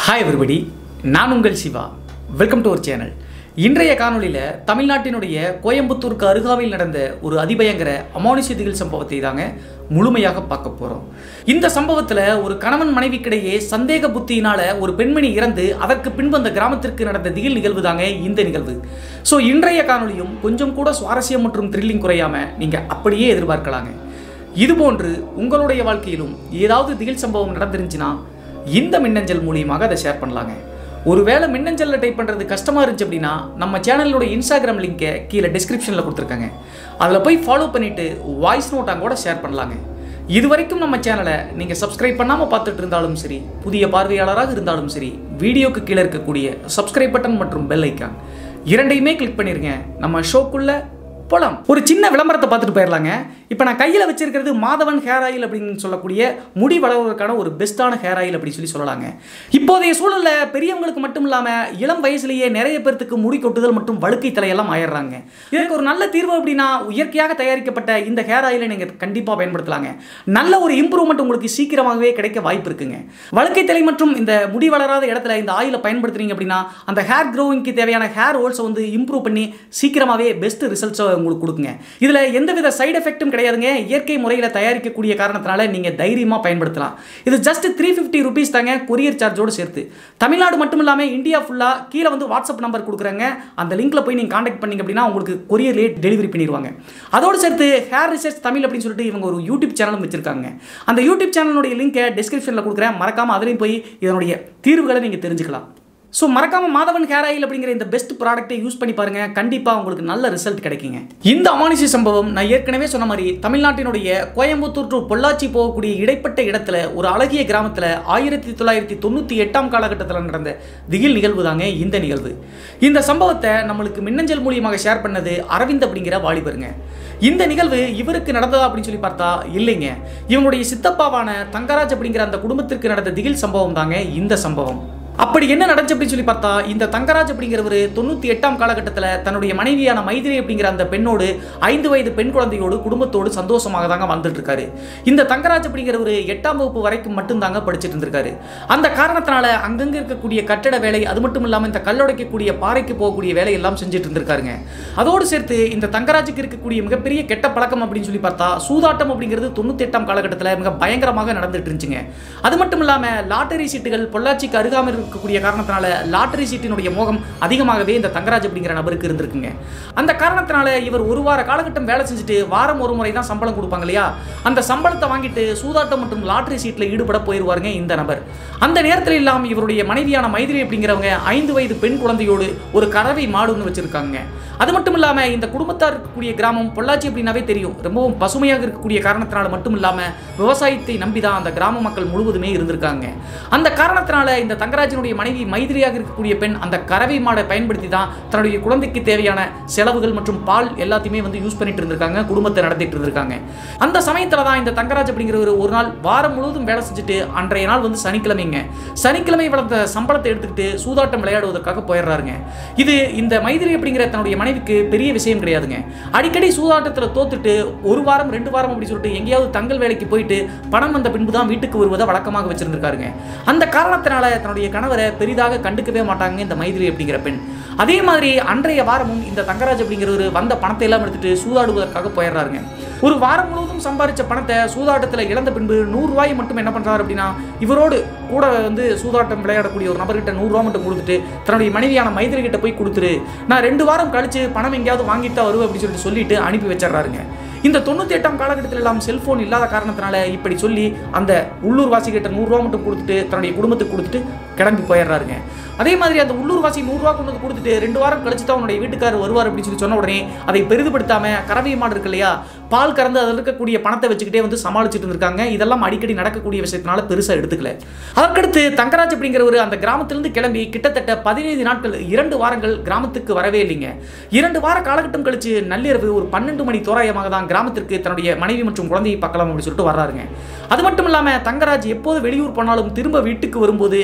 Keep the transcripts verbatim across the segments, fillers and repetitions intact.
Hi everybody, நான் உங்கள் Siva. Welcome to our channel. இன்றைய காணொளியில் தமிழ்நாட்டினுடைய கோயம்புத்தூருக்கு அருகாமையில் நடந்த ஒரு அதிபயங்கர அமானுஷ்ய திகில் சம்பவத்தை தாங்க முழுமையாக பார்க்க போகிறோம். இந்த சம்பவத்தில் ஒரு கணவன் மனைவிக்கிடையே சந்தேக புத்தியினால் ஒரு பெண்மணி இறந்து அதற்கு பின்பு அந்த கிராமத்திற்கு நடந்த திகில் நிகழ்வு தாங்க இந்த நிகழ்வு. ஸோ இன்றைய காணொளியும் கொஞ்சம் கூட சுவாரஸ்யம் மற்றும் த்ரில்லிங் குறையாமல் நீங்கள் அப்படியே எதிர்பார்க்கலாங்க. இதுபோன்று உங்களுடைய வாழ்க்கையிலும் ஏதாவது திகில் சம்பவம் நடந்துருந்துச்சுன்னா இந்த மின்னஞ்சல் மூலியமாக அதை ஷேர் பண்ணலாங்க. ஒருவேளை மின்னஞ்சலில் டைப் பண்ணுறது கஷ்டமாக இருந்துச்சு அப்படின்னா நம்ம சேனலோட இன்ஸ்டாகிராம் லிங்கை கீழே டிஸ்கிரிப்ஷனில் கொடுத்துருக்காங்க. அதில் போய் ஃபாலோ பண்ணிவிட்டு வாய்ஸ் நோட்டாக கூட ஷேர் பண்ணலாங்க. இது வரைக்கும் நம்ம சேனலை நீங்கள் சப்ஸ்கிரைப் பண்ணாமல் பார்த்துட்டு இருந்தாலும் சரி, புதிய பார்வையாளராக இருந்தாலும் சரி, வீடியோக்கு கீழே இருக்கக்கூடிய சப்ஸ்கிரைப் பட்டன் மற்றும் பெல் ஐக்கான் இரண்டையுமே கிளிக் பண்ணிடுங்க. நம்ம ஷோக்குள்ளே போலாம். ஒரு சின்ன விளம்பரத்தை பார்த்துட்டு போயிடலாங்க. இப்போ நான் கையில் வச்சிருக்கிறது மாதவன் ஹேர் ஆயில் அப்படின்னு சொல்லக்கூடிய முடி வளர்வதற்கான ஒரு பெஸ்ட்டான ஹேர் ஆயில் அப்படின்னு சொல்லி சொல்லலாங்க. இப்போதைய சூழலில் பெரியவங்களுக்கு மட்டும் இல்லாமல் இளம் வயசுலேயே நிறைய பேர்த்துக்கு முடி கொட்டுதல் மற்றும் வழுக்கை தலையெல்லாம் ஆயிடுறாங்க. இதற்கு ஒரு நல்ல தீர்வு அப்படின்னா இயற்கையாக தயாரிக்கப்பட்ட இந்த ஹேர் ஆயிலை நீங்கள் கண்டிப்பாக பயன்படுத்தலாங்க. நல்ல ஒரு இம்ப்ரூவ்மெண்ட் உங்களுக்கு சீக்கிரமாகவே கிடைக்க வாய்ப்பு இருக்குங்க. வழுக்கை தலை மற்றும் இந்த முடி வளராத இடத்துல இந்த ஆயிலை பயன்படுத்துறீங்க அப்படின்னா அந்த ஹேர் க்ரோவிங்க்கு தேவையான ஹேர் ஹோல்ஸை வந்து இம்ப்ரூவ் பண்ணி சீக்கிரமாகவே பெஸ்ட் ரிசல்ட்ஸை உங்களுக்கு கொடுக்குங்க. இதில் எந்தவித சைடு எஃபெக்டும் கிடையாதுங்க. இயற்கை முறையில் தயாரிக்கக்கூடிய காரணத்தினால நீங்கள் தைரியமாக பயன்படுத்தலாம். இது ஜஸ்ட் த்ரீ ஃபிஃப்டி ருபீஸ் தாங்க, கொரியர் சார்ஜோடு சேர்த்து. தமிழ்நாடு மட்டும் இல்லாமல் இந்தியா ஃபுல்லாக கீழே வந்து வாட்ஸ்அப் நம்பர் கொடுக்குறாங்க. அந்த லிங்க்ல போய் நீங்கள் கான்டாக்ட் பண்ணிங்க அப்படின்னா உங்களுக்கு கொரியர்லேயே டெலிவரி பண்ணிடுவாங்க. அதோடு சேர்த்து ஹேர் ரிசர்ச் தமிழ் அப்படின்னு சொல்லிட்டு இவங்க ஒரு யூடியூப் சேனலும் வச்சிருக்காங்க. அந்த யூடியூப் சேனலுடைய லிங்கை டிஸ்கிரிப்ஷனில் கொடுக்குறேன். மறக்காமல் அதுலேயும் போய் இதனுடைய தீர்வுகளை நீங்கள் தெரிஞ்சுக்கலாம். ஸோ மறக்காம மாதவன் ஹேர் ஆயில் அப்படிங்கிற இந்த பெஸ்ட் ப்ராடக்ட்டை யூஸ் பண்ணி பாருங்க. கண்டிப்பாக உங்களுக்கு நல்ல ரிசல்ட் கிடைக்குங்க. இந்த அமானுஷ்ய சம்பவம் நான் ஏற்கனவே சொன்ன மாதிரி தமிழ்நாட்டினுடைய கோயம்புத்தூர் டு பொள்ளாச்சி போகக்கூடிய இடைப்பட்ட இடத்துல ஒரு அழகிய கிராமத்தில் ஆயிரத்தி தொள்ளாயிரத்தி தொண்ணூற்றி எட்டாம் காலகட்டத்தில் நடந்த திகில் நிகழ்வு தாங்க இந்த நிகழ்வு. இந்த சம்பவத்தை நம்மளுக்கு மின்னஞ்சல் மூலியமாக ஷேர் பண்ணது அரவிந்த் அப்படிங்கிற வாலிபருங்க. இந்த நிகழ்வு இவருக்கு நடந்ததா அப்படின்னு சொல்லி பார்த்தா இல்லைங்க. இவங்களுடைய சித்தப்பாவான தங்கராஜ் அப்படிங்கிற அந்த குடும்பத்திற்கு நடந்த திகில் சம்பவம் தாங்க இந்த சம்பவம். அப்படி என்ன நடந்துச்சு அப்படின்னு சொல்லி பார்த்தா இந்த தங்கராஜ் அப்படிங்கிறவர் தொண்ணூற்றி எட்டாம் காலகட்டத்தில் தன்னுடைய மனைவியான மைதிரி அப்படிங்கிற அந்த பெண்ணோடு ஐந்து வயது பெண் குழந்தையோடு குடும்பத்தோடு சந்தோஷமாக தாங்க வந்துட்டு இருக்காரு. இந்த தங்கராஜ் அப்படிங்கிறவர் எட்டாம் வகுப்பு வரைக்கும் மட்டும்தாங்க படிச்சுட்டு இருந்திருக்காரு. அந்த காரணத்தினால அங்கங்கே இருக்கக்கூடிய கட்டட வேலை, அது மட்டும் இல்லாமல் இந்த கல்லுடைக்கக்கூடிய பாறைக்கு போகக்கூடிய வேலையெல்லாம் செஞ்சுட்டு இருந்திருக்காருங்க. அதோடு சேர்த்து இந்த தங்கராஜுக்கு இருக்கக்கூடிய மிகப்பெரிய கெட்ட பழக்கம் அப்படின்னு சொல்லி பார்த்தா சூதாட்டம் அப்படிங்கிறது தொண்ணூற்றி எட்டாம் காலகட்டத்தில் மிக பயங்கரமாக நடந்துட்டு இருந்துச்சுங்க. அது மட்டும் இல்லாமல் லாட்டரி சீட்டுகள் பொள்ளாச்சிக்கு அருகாமல் இருக்கக்கூடிய காரணத்தினால லாட்டரி சீட்டினுடைய மோகம் அதிகமாகவே இந்த தங்கராஜ் அப்படிங்கிற நபருக்கு இருந்திருக்குங்க. அந்த காரணத்தினால இவர் ஒரு வார காலகட்டம் வேலை செஞ்சுட்டு வாரம் ஒரு முறை தான் சம்பளம் கொடுப்பாங்க இல்லையா, அந்த சம்பளத்தை வாங்கிட்டு சூதாட்டம் மற்றும் லாட்டரி சீட்டில் ஈடுபட போயிருவாருங்க இந்த நபர். அந்த நேரத்தில் இல்லாமல் இவருடைய மனைவியான மைதிரி அப்படிங்கிறவங்க ஐந்து வயது பெண் குழந்தையோடு ஒரு கறவை மாடு ஒன்று வச்சிருக்காங்க. அது மட்டும் இல்லாமல் இந்த குடும்பத்தார் இருக்கக்கூடிய கிராமம் பொள்ளாச்சி அப்படின்னாவே தெரியும், ரொம்பவும் பசுமையாக இருக்கக்கூடிய காரணத்தினால மட்டும் இல்லாமல் விவசாயத்தை நம்பி தான் அந்த கிராம மக்கள் முழுவதுமே இருந்திருக்காங்க. அந்த காரணத்தினால இந்த தங்கராஜ் மனைவி மைதிரியாக இருக்கக்கூடிய பெண் அந்த கறவை மாடை பயன்படுத்தி தான் தன்னுடைய குழந்தைக்கு தேவையான செலவுகள் மற்றும் பால் எல்லாத்தையுமே வந்து யூஸ் பண்ணிட்டு இருந்திருக்காங்க, குடும்பத்தை நடத்திட்டு இருந்திருக்காங்க. அந்த சமயத்தில் தான் இந்த தங்கராஜ் அப்படிங்கிறவர் ஒரு நாள் வாரம் முழுவதும் வேலை செஞ்சுட்டு அன்றைய நாள் வந்து சனிக்கிழமைங்க, சனிக்கிழமை வளர்ந்த சம்பளத்தை எடுத்துக்கிட்டு சூதாட்டம் விளையாடுவதற்காக போயிடுறாருங்க. இது இந்த மைதிரி அப்படிங்கிற தன்னுடைய மனைவிக்கு பெரிய விஷயம் கிடையாதுங்க. அடிக்கடி சூதாட்டத்தில் தோத்துட்டு ஒரு வாரம் ரெண்டு வாரம் அப்படி சொல்லிட்டு எங்கேயாவது தங்கள் வேலைக்கு போயிட்டு பணம் வந்த பின்பு தான் வீட்டுக்கு வருவதை வழக்கமாக வச்சிருந்திருக்காருங்க. அந்த காரணத்தினால தன்னுடைய கணவரை பெரிதாக கண்டுக்கவே மாட்டாங்க இந்த மைதிரி அப்படிங்கிற பெண். அதே மாதிரி அன்றைய வாரமும் இந்த தங்கராஜ் அப்படிங்கிறவர் வந்த பணத்தை எல்லாம் எடுத்துட்டு சூதாடுவதற்காக போயிடுறாருங்க. ஒரு வாரம் முழுவதும் சம்பாதிச்ச பணத்தை சூதாட்டத்தில் இழந்த பின்பு நூறு ரூபாய் மட்டும் என்ன பண்றாரு அப்படின்னா இவரோடு கூட வந்து சூதாட்டம் விளையாடக்கூடிய ஒரு நபர்கிட்ட நூறு ரூபாய் மட்டும் கொடுத்துட்டு தன்னுடைய மனைவியான மைதிரி கிட்ட போய் கொடுத்துரு, நான் ரெண்டு வாரம் கழிச்சு பணம் எங்கேயாவது வாங்கிட்டு வருவேன் அப்படின்னு சொல்லிட்டு சொல்லிட்டு அனுப்பி வச்சிடறாருங்க. இந்த தொண்ணூற்றி எட்டாம் காலகட்டத்தில் எல்லாம் செல்போன் இல்லாத காரணத்தினால இப்படி சொல்லி அந்த உள்ளூர் வாசிக்கிட்ட நூறுரூவா மட்டும் கொடுத்துட்டு தன்னுடைய குடும்பத்துக்கு கொடுத்துட்டு கிளம்பி போயிடுறாருங்க. அதே மாதிரி அந்த உள்ளூர் வாசி நூறுரூவா கொண்டு வந்து கொடுத்துட்டு ரெண்டு வாரம் கழிச்சு தான் அவனுடைய வீட்டுக்காரர் வருவார் அப்படின்னு சொல்லி சொன்ன உடனே அதை பெரிதுபடுத்தாம கறவை மாடு இருக்கு இல்லையா, பால் கறந்து அதில் இருக்கக்கூடிய பணத்தை வச்சுக்கிட்டே வந்து சமாளிச்சுட்டு இருந்திருக்காங்க. இதெல்லாம் அடிக்கடி நடக்கக்கூடிய விஷயத்தினால பெருசாக எடுத்துக்கல. அதற்கடுத்து தங்கராஜ் அப்படிங்கிறவர் அந்த கிராமத்திலிருந்து கிளம்பி கிட்டத்தட்ட பதினைந்து நாட்கள் இரண்டு வாரங்கள் கிராமத்துக்கு வரவே இல்லைங்க. இரண்டு வார காலகட்டம் கழிச்சு நள்ளிரவு ஒரு பன்னெண்டு மணி தோராயமாக தான் கிராமத்திற்கு தன்னுடைய மனைவி மற்றும் குழந்தையை பார்க்கலாம் அப்படின்னு சொல்லிட்டு வர்றாருங்க. அது மட்டும் இல்லாமல் தங்கராஜ் எப்போது வெளியூர் போனாலும் திரும்ப வீட்டுக்கு வரும்போது நல்ல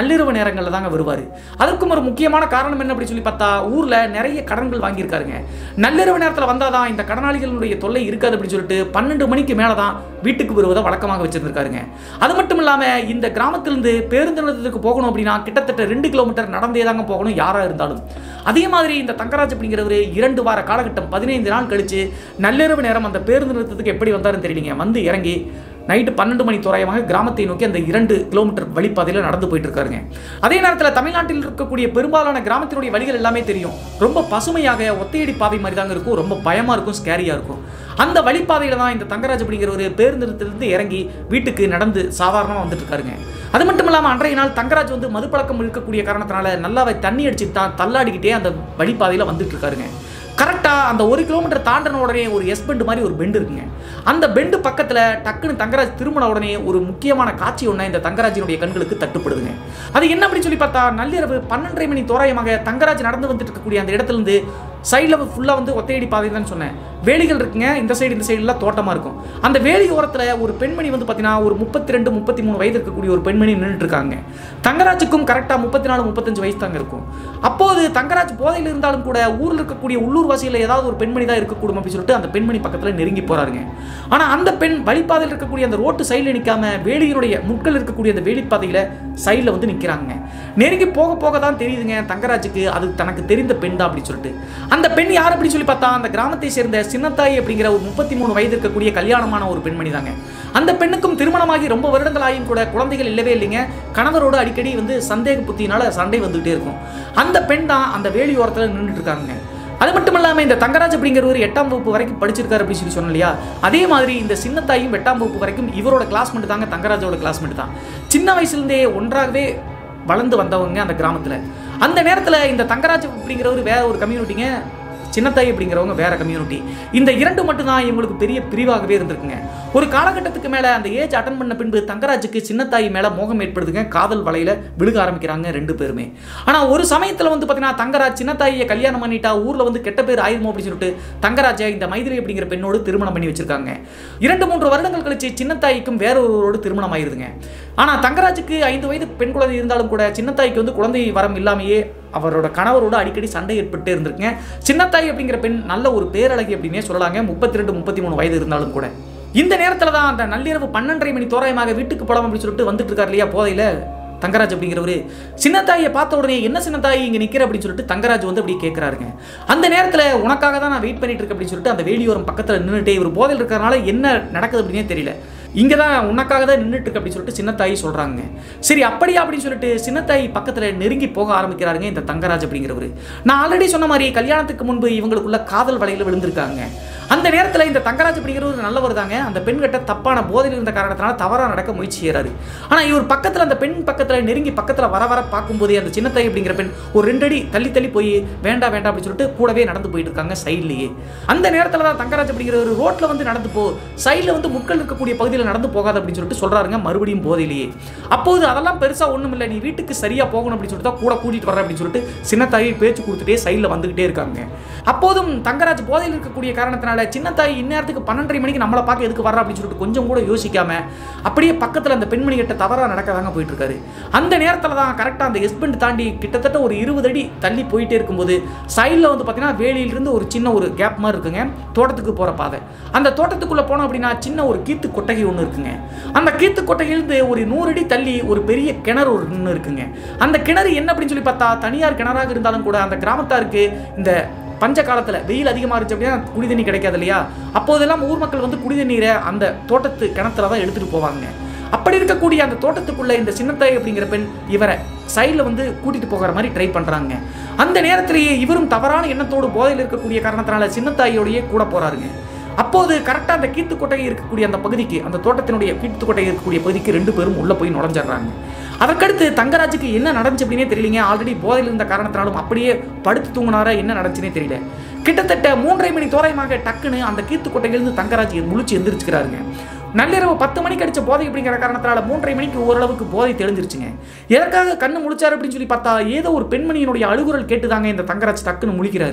நள்ளிரவு நேரங்களில் தாங்க வருவார். அதற்கும் ஒரு முக்கியமான காரணம் என்ன அப்படி சொல்லி பார்த்தா, ஊரில் நிறைய கடன்கள் வாங்கியிருக்காருங்க. நள்ளிரவு நேரத்தில் வந்தால் தான் இந்த கடனாளிகளுடைய தொல்லை இருக்காது அப்படின்னு சொல்லிட்டு பன்னெண்டு மணிக்கு மேலே தான் வீட்டுக்கு வருவதை வழக்கமாக வச்சிருந்திருக்காருங்க. அது மட்டும் இல்லாமல் இந்த கிராமத்திலிருந்து பேருந்து நிலையத்துக்கு போகணும் அப்படின்னா கிட்டத்தட்ட ரெண்டு கிலோமீட்டர் நடந்தே தாங்க போகணும் யாராக இருந்தாலும். அதே மாதிரி இந்த தங்கராஜ் அப்படிங்கிறவர் இரண்டு வார காலகட்டம் பதினைந்து நாள் கழிச்சு நள்ளிரவு நேரம் அந்த பேருந்து நிறுத்தத்துக்கு எப்படி வந்தாருன்னு தெரியலீங்க. வந்து இறங்கி நைட்டு பன்னெண்டு மணி தோராயமாக கிராமத்தை நோக்கி அந்த இரண்டு கிலோமீட்டர் வழிப்பாதையில் நடந்து போயிட்டு இருக்காருங்க. அதே நேரத்தில் தமிழ்நாட்டில் இருக்கக்கூடிய பெரும்பாலான கிராமத்தினுடைய வழிகள் எல்லாமே தெரியும். ரொம்ப பசுமையாக ஒத்தையடி பாதை மாதிரி தாங்க இருக்கும். ரொம்ப பயமா இருக்கும், ஸ்கேரியா இருக்கும். அந்த வழிப்பாதையில தான் இந்த தங்கராஜ் அப்படிங்கிற ஒரு பேருந்து நிறுத்தத்திலிருந்து இறங்கி வீட்டுக்கு நடந்து சாதாரணமாக வந்துட்டு இருக்காருங்க. அது மட்டும் இல்லாமல் அன்றைய நாள் தங்கராஜ் வந்து மதுப்பழக்கம் இருக்கக்கூடிய காரணத்தினால நல்லாவே தண்ணி அடிச்சுட்டு தான் தள்ளாடிக்கிட்டே அந்த வழிப்பாதையில் வந்துட்டு இருக்காருங்க. கரெக்டாக அந்த ஒரு கிலோமீட்டர் தாண்டின உடனே ஒரு எஸ் பெண்டு மாதிரி ஒரு பெண்டு இருக்குங்க. அந்த பெண்டு பக்கத்தில் டக்குன்னு தங்கராஜ் திரும்பின உடனே ஒரு முக்கியமான காட்சி ஒன்று இந்த தங்கராஜினுடைய கண்களுக்கு தட்டுப்படுதுங்க. அது என்ன அப்படின்னு சொல்லி பார்த்தா, நள்ளிரவு பன்னெண்டரை மணி தோராயமாக தங்கராஜ் நடந்து வந்துட்டு இருக்கக்கூடிய அந்த இடத்துல இருந்து சைடில் ஃபுல்லாக வந்து ஒத்தையடி பாதை தான் சொன்னேன், வேலிகள் இருக்குங்க. இந்த சைடு இந்த சைடுலாம் தோட்டமாக இருக்கும். அந்த வேலி ஓரத்தில் ஒரு பெண்மணி வந்து பார்த்தீங்கன்னா ஒரு முப்பத்தி ரெண்டு முப்பத்தி மூணு வயது இருக்கக்கூடிய ஒரு பெண்மணி நின்றுட்டு இருக்காங்க. தங்கராஜுக்கும் கரெக்டாக முப்பத்தி நாலு முப்பத்தஞ்சு வயசு தாங்க இருக்கும். அப்போது தங்கராஜ் போதையில் இருந்தாலும் கூட ஊரில் இருக்கக்கூடிய உள்ளூர் வாசியில் ஏதாவது ஒரு பெண்மணி தான் இருக்கக்கூடும் அப்படின்னு சொல்லிட்டு அந்த பெண்மணி பக்கத்தில் நெருங்கி போறாருங்க. ஆனால் அந்த பெண் வழிப்பாதையில் இருக்கக்கூடிய அந்த ரோட்டு சைடில் நிற்காம வேலியினுடைய முட்கள் இருக்கக்கூடிய அந்த வேலிப்பாதையில் சைடில் வந்து நிற்கிறாங்க. நெருங்கி போக போக தான் தெரியுதுங்க தங்கராஜுக்கு அது தனக்கு தெரிந்த பெண் தான் அப்படின்னு சொல்லிட்டு. அந்த பெண் யார் அப்படின்னு சொல்லி பார்த்தா, அந்த கிராமத்தை சேர்ந்த சின்னத்தாய் அப்படிங்கிற ஒரு முப்பத்தி மூணு வயது இருக்கக்கூடிய கல்யாணமான ஒரு பெண்மணி தாங்க. அந்த பெண்ணுக்கும் திருமணமாகி ரொம்ப வருடங்கள் ஆகியும் கூட குழந்தைகள் இல்லவே இல்லைங்க. கணவரோடு அடிக்கடி வந்து சந்தேக புத்தியினால சண்டை வந்துகிட்டே இருக்கும். அந்த பெண் தான் அந்த வேலி ஓரத்தில் நின்றுட்டு இருக்காங்க. அது மட்டும் இல்லாமல் இந்த தங்கராஜ் அப்படிங்கிறவர் எட்டாம் வகுப்பு வரைக்கும் படிச்சிருக்காரு அப்படின்னு சொல்லி சொன்னோம் இல்லையா, அதே மாதிரி இந்த சின்னத்தாயும் எட்டாம் வகுப்பு வரைக்கும் இவரோட கிளாஸ்மேட் தாங்க, தங்கராஜோட கிளாஸ்மேட் தான். சின்ன வயசுலேருந்தே ஒன்றாகவே வளர்ந்து வந்தவங்க அந்த கிராமத்தில். அந்த நேரத்தில் இந்த தங்கராஜ் அப்படிங்கிறவர் வேற ஒரு கம்யூனிட்டிங்க, சின்னத்தாய் அப்படிங்கிறவங்க வேற கம்யூனிட்டி. இந்த இரண்டு மட்டும்தான் இவங்களுக்கு பெரிய பிரிவாகவே இருந்திருக்குங்க. ஒரு காலகட்டத்துக்கு மேலே அந்த ஏஜ் அட்டன் பண்ண பின்பு தங்கராஜுக்கு சின்னத்தாய் மேலே மோகம் ஏற்படுதுங்க. காதல் வலையில் விழுக ஆரம்பிக்கிறாங்க ரெண்டு பேருமே. ஆனால் ஒரு சமயத்தில் வந்து பார்த்தீங்கன்னா தங்கராஜ் சின்னத்தாயை கல்யாணம் பண்ணிட்டா ஊரில் வந்து கெட்ட பேர் ஆயிருமோ அப்படின்னு சொல்லிட்டு தங்கராஜை இந்த மைதிரி அப்படிங்கிற பெண்ணோடு திருமணம் பண்ணி வச்சிருக்காங்க. இரண்டு மூன்று வருடங்கள் கழிச்சு சின்னத்தாய்க்கும் வேற ஒருவரோடு திருமணம் ஆயிருதுங்க. ஆனால் தங்கராஜுக்கு ஐந்து வயது பெண் குழந்தை இருந்தாலும் கூட சின்னத்தாய்க்கு வந்து குழந்தை வரம் இல்லாமையே அவரோட கணவரோடு அடிக்கடி சண்டை ஏற்பட்டு இருந்திருக்குங்க. சின்னத்தாய் அப்படிங்கிற பெண் நல்ல ஒரு பேரழகி அப்படின்னே சொல்லலாங்க, முப்பத்தி ரெண்டு முப்பத்தி மூணு வயது இருந்தாலும் கூட. இந்த நேரத்தில் தான் அந்த நள்ளிரவு பன்னெண்டரை மணி தோராயமாக வீட்டுக்கு போலாம் அப்படின்னு சொல்லிட்டு வந்துட்டு இருக்காரு இல்லையா போதையில தங்கராஜ் அப்படிங்கிறவரு. சின்னத்தாயை பார்த்த உடனே என்ன சின்னத்தாய் இங்கே நிற்கிற அப்படின்னு சொல்லிட்டு தங்கராஜ் வந்து அப்படி கேட்குறாருங்க. அந்த நேரத்தில் உனக்காக தான் நான் வெயிட் பண்ணிட்டு இருக்கேன் அப்படின்னு சொல்லிட்டு அந்த வேலியோரம் பக்கத்தில் நின்றுட்டே இவர் போதையில் இருக்கிறனால என்ன நடக்குது அப்படின்னே தெரியல, இங்கே தான் உனக்காக தான் நின்றுட்டு இருக்கு அப்படின்னு சொல்லிட்டு சின்னத்தாய் சொல்கிறாங்க. சரி அப்படியா அப்படின்னு சொல்லிட்டு சின்னத்தாய் பக்கத்தில் நெருங்கி போக ஆரம்பிக்கிறாருங்க இந்த தங்கராஜ் அப்படிங்கிறவர். நான் ஆல்ரெடி சொன்ன மாதிரி கல்யாணத்துக்கு முன்பு இவங்களுக்குள்ள காதல் வலையில் விழுந்திருக்காங்க. அந்த நேரத்தில் இந்த தங்கராஜ் அப்படிங்கிறவர் நல்லவர் தாங்க. அந்த பெண்கிட்ட தப்பான போதையில் இருந்த காரணத்தினால தவறாக நடக்க முயற்சி செய்கிறாரு. ஆனால் இவர் பக்கத்தில் அந்த பெண் பக்கத்தில் நெருங்கி பக்கத்தில் வர வர பார்க்கும்போதே அந்த சின்னத்தாய் அப்படிங்கிற பெண் ஒரு ரெண்டு அடி தள்ளி தள்ளி போய் வேண்டாம் வேண்டாம் அப்படின்னு சொல்லிட்டு கூடவே நடந்து போயிட்டு இருக்காங்க சைட்லேயே. அந்த நேரத்தில் தான் தங்கராஜ் அப்படிங்கிறவர் ரோட்டில் வந்து நடந்து போ, சைடில் வந்து முட்கள் இருக்கக்கூடிய பகுதியில் நடந்து போகாது அப்படின்னு சொல்லிட்டு சொல்றாருங்க மறுபடியும் போதையிலேயே. அப்போது அதெல்லாம் பெருசா ஒண்ணும் இல்லை, நீ வீட்டுக்கு சரியா போகணும் அப்படின்னு சொல்லிட்டு தான் கூட கூட்டிட்டு வர அப்படின்னு சொல்லிட்டு சின்னத்தாயை பேச்சு கொடுத்துட்டே சைடில் வந்துகிட்டே இருக்காங்க. அப்போதும் தங்கராஜ் போதையில் இருக்கக்கூடிய காரணத்தினால சின்னத்தாய் இந்நேரத்துக்கு பன்னெண்டரை மணிக்கு நம்மளை பார்க்க எதுக்கு வர்ற அப்படின்னு சொல்லிட்டு கொஞ்சம் கூட யோசிக்காம அப்படியே பக்கத்தில் அந்த பெண்மணி கிட்ட தவறா நடக்கதாங்க போயிட்டு இருக்காரு. அந்த நேரத்தில் தான் கரெக்டாக அந்த எஸ்பெண்ட் தாண்டி கிட்டத்தட்ட ஒரு இருபது அடி தள்ளி போயிட்டே இருக்கும்போது சைடில் வந்து பார்த்தீங்கன்னா வேலியிலிருந்து ஒரு சின்ன ஒரு கேப் மாதிரி இருக்குங்க, தோட்டத்துக்கு போகிற பாதை. அந்த தோட்டத்துக்குள்ளே போனோம் அப்படின்னா சின்ன ஒரு கீத்து கொட்டகை ஒன்று இருக்குங்க. அந்த கீத்து கொட்டையிலிருந்து ஒரு நூறு அடி தள்ளி ஒரு பெரிய கிணறு ஒன்று இருக்குங்க. அந்த கிணறு என்ன அப்படின்னு சொல்லி பார்த்தா தனியார் கிணறாக இருந்தாலும் கூட அந்த கிராமத்தாருக்கு இந்த பஞ்ச காலத்தில் வெயில் அதிகமாக இருந்துச்சு அப்படின்னா குடி தண்ணி கிடைக்காது இல்லையா, அப்போதெல்லாம் ஊர் மக்கள் வந்து குடி தண்ணீரை அந்த தோட்டத்து கிணத்துல தான் எடுத்துகிட்டு போவாங்க. அப்படி இருக்கக்கூடிய அந்த தோட்டத்துக்குள்ள இந்த சின்னத்தாய் அப்படிங்கிற பெண் இவரை சைடில் வந்து கூட்டிட்டு போகிற மாதிரி ட்ரை பண்ணுறாங்க. அந்த நேரத்திலேயே இவரும் தவறான எண்ணத்தோடு போதையில் இருக்கக்கூடிய காரணத்தினால சின்னத்தாயோடையே கூட போகிறாருங்க. அப்போது கரெக்டாக அந்த கீத்து கொட்டகை இருக்கக்கூடிய அந்த பகுதிக்கு, அந்த தோட்டத்தினுடைய கீத்து கொட்டகை இருக்கக்கூடிய பகுதிக்கு ரெண்டு பேரும் உள்ளே போய் நுழைஞ்சிடுறாங்க. அதற்கடுத்து தங்கராஜுக்கு என்ன நடந்துச்சு அப்படின்னே தெரியலங்க. ஆல்ரெடி போதையில் இருந்த காரணத்தினாலும் அப்படியே படுத்து தூங்கினாரா என்ன நடந்துச்சுன்னே தெரியல. கிட்டத்தட்ட மூன்றரை மணி தோராயமாக டக்குன்னு அந்த கீத்து கொட்டையிலிருந்து தங்கராஜ் முழிச்சு எந்திரிச்சுக்கிறாருங்க. நள்ளிரவு பத்து மணிக்கு அடிச்ச போதை அப்படிங்கிற காரணத்தினால மூன்றரை மணிக்கு ஓரளவுக்கு போதை தெளிஞ்சிருச்சுங்க. எதற்காக கண்ணு முழிச்சாரு அப்படின்னு சொல்லி பார்த்தா ஏதோ ஒரு பெண்மணியினுடைய அழுகுரல் கேட்டுதாங்க இந்த தங்கராஜ் டக்குன்னு முழிக்கிறாரு.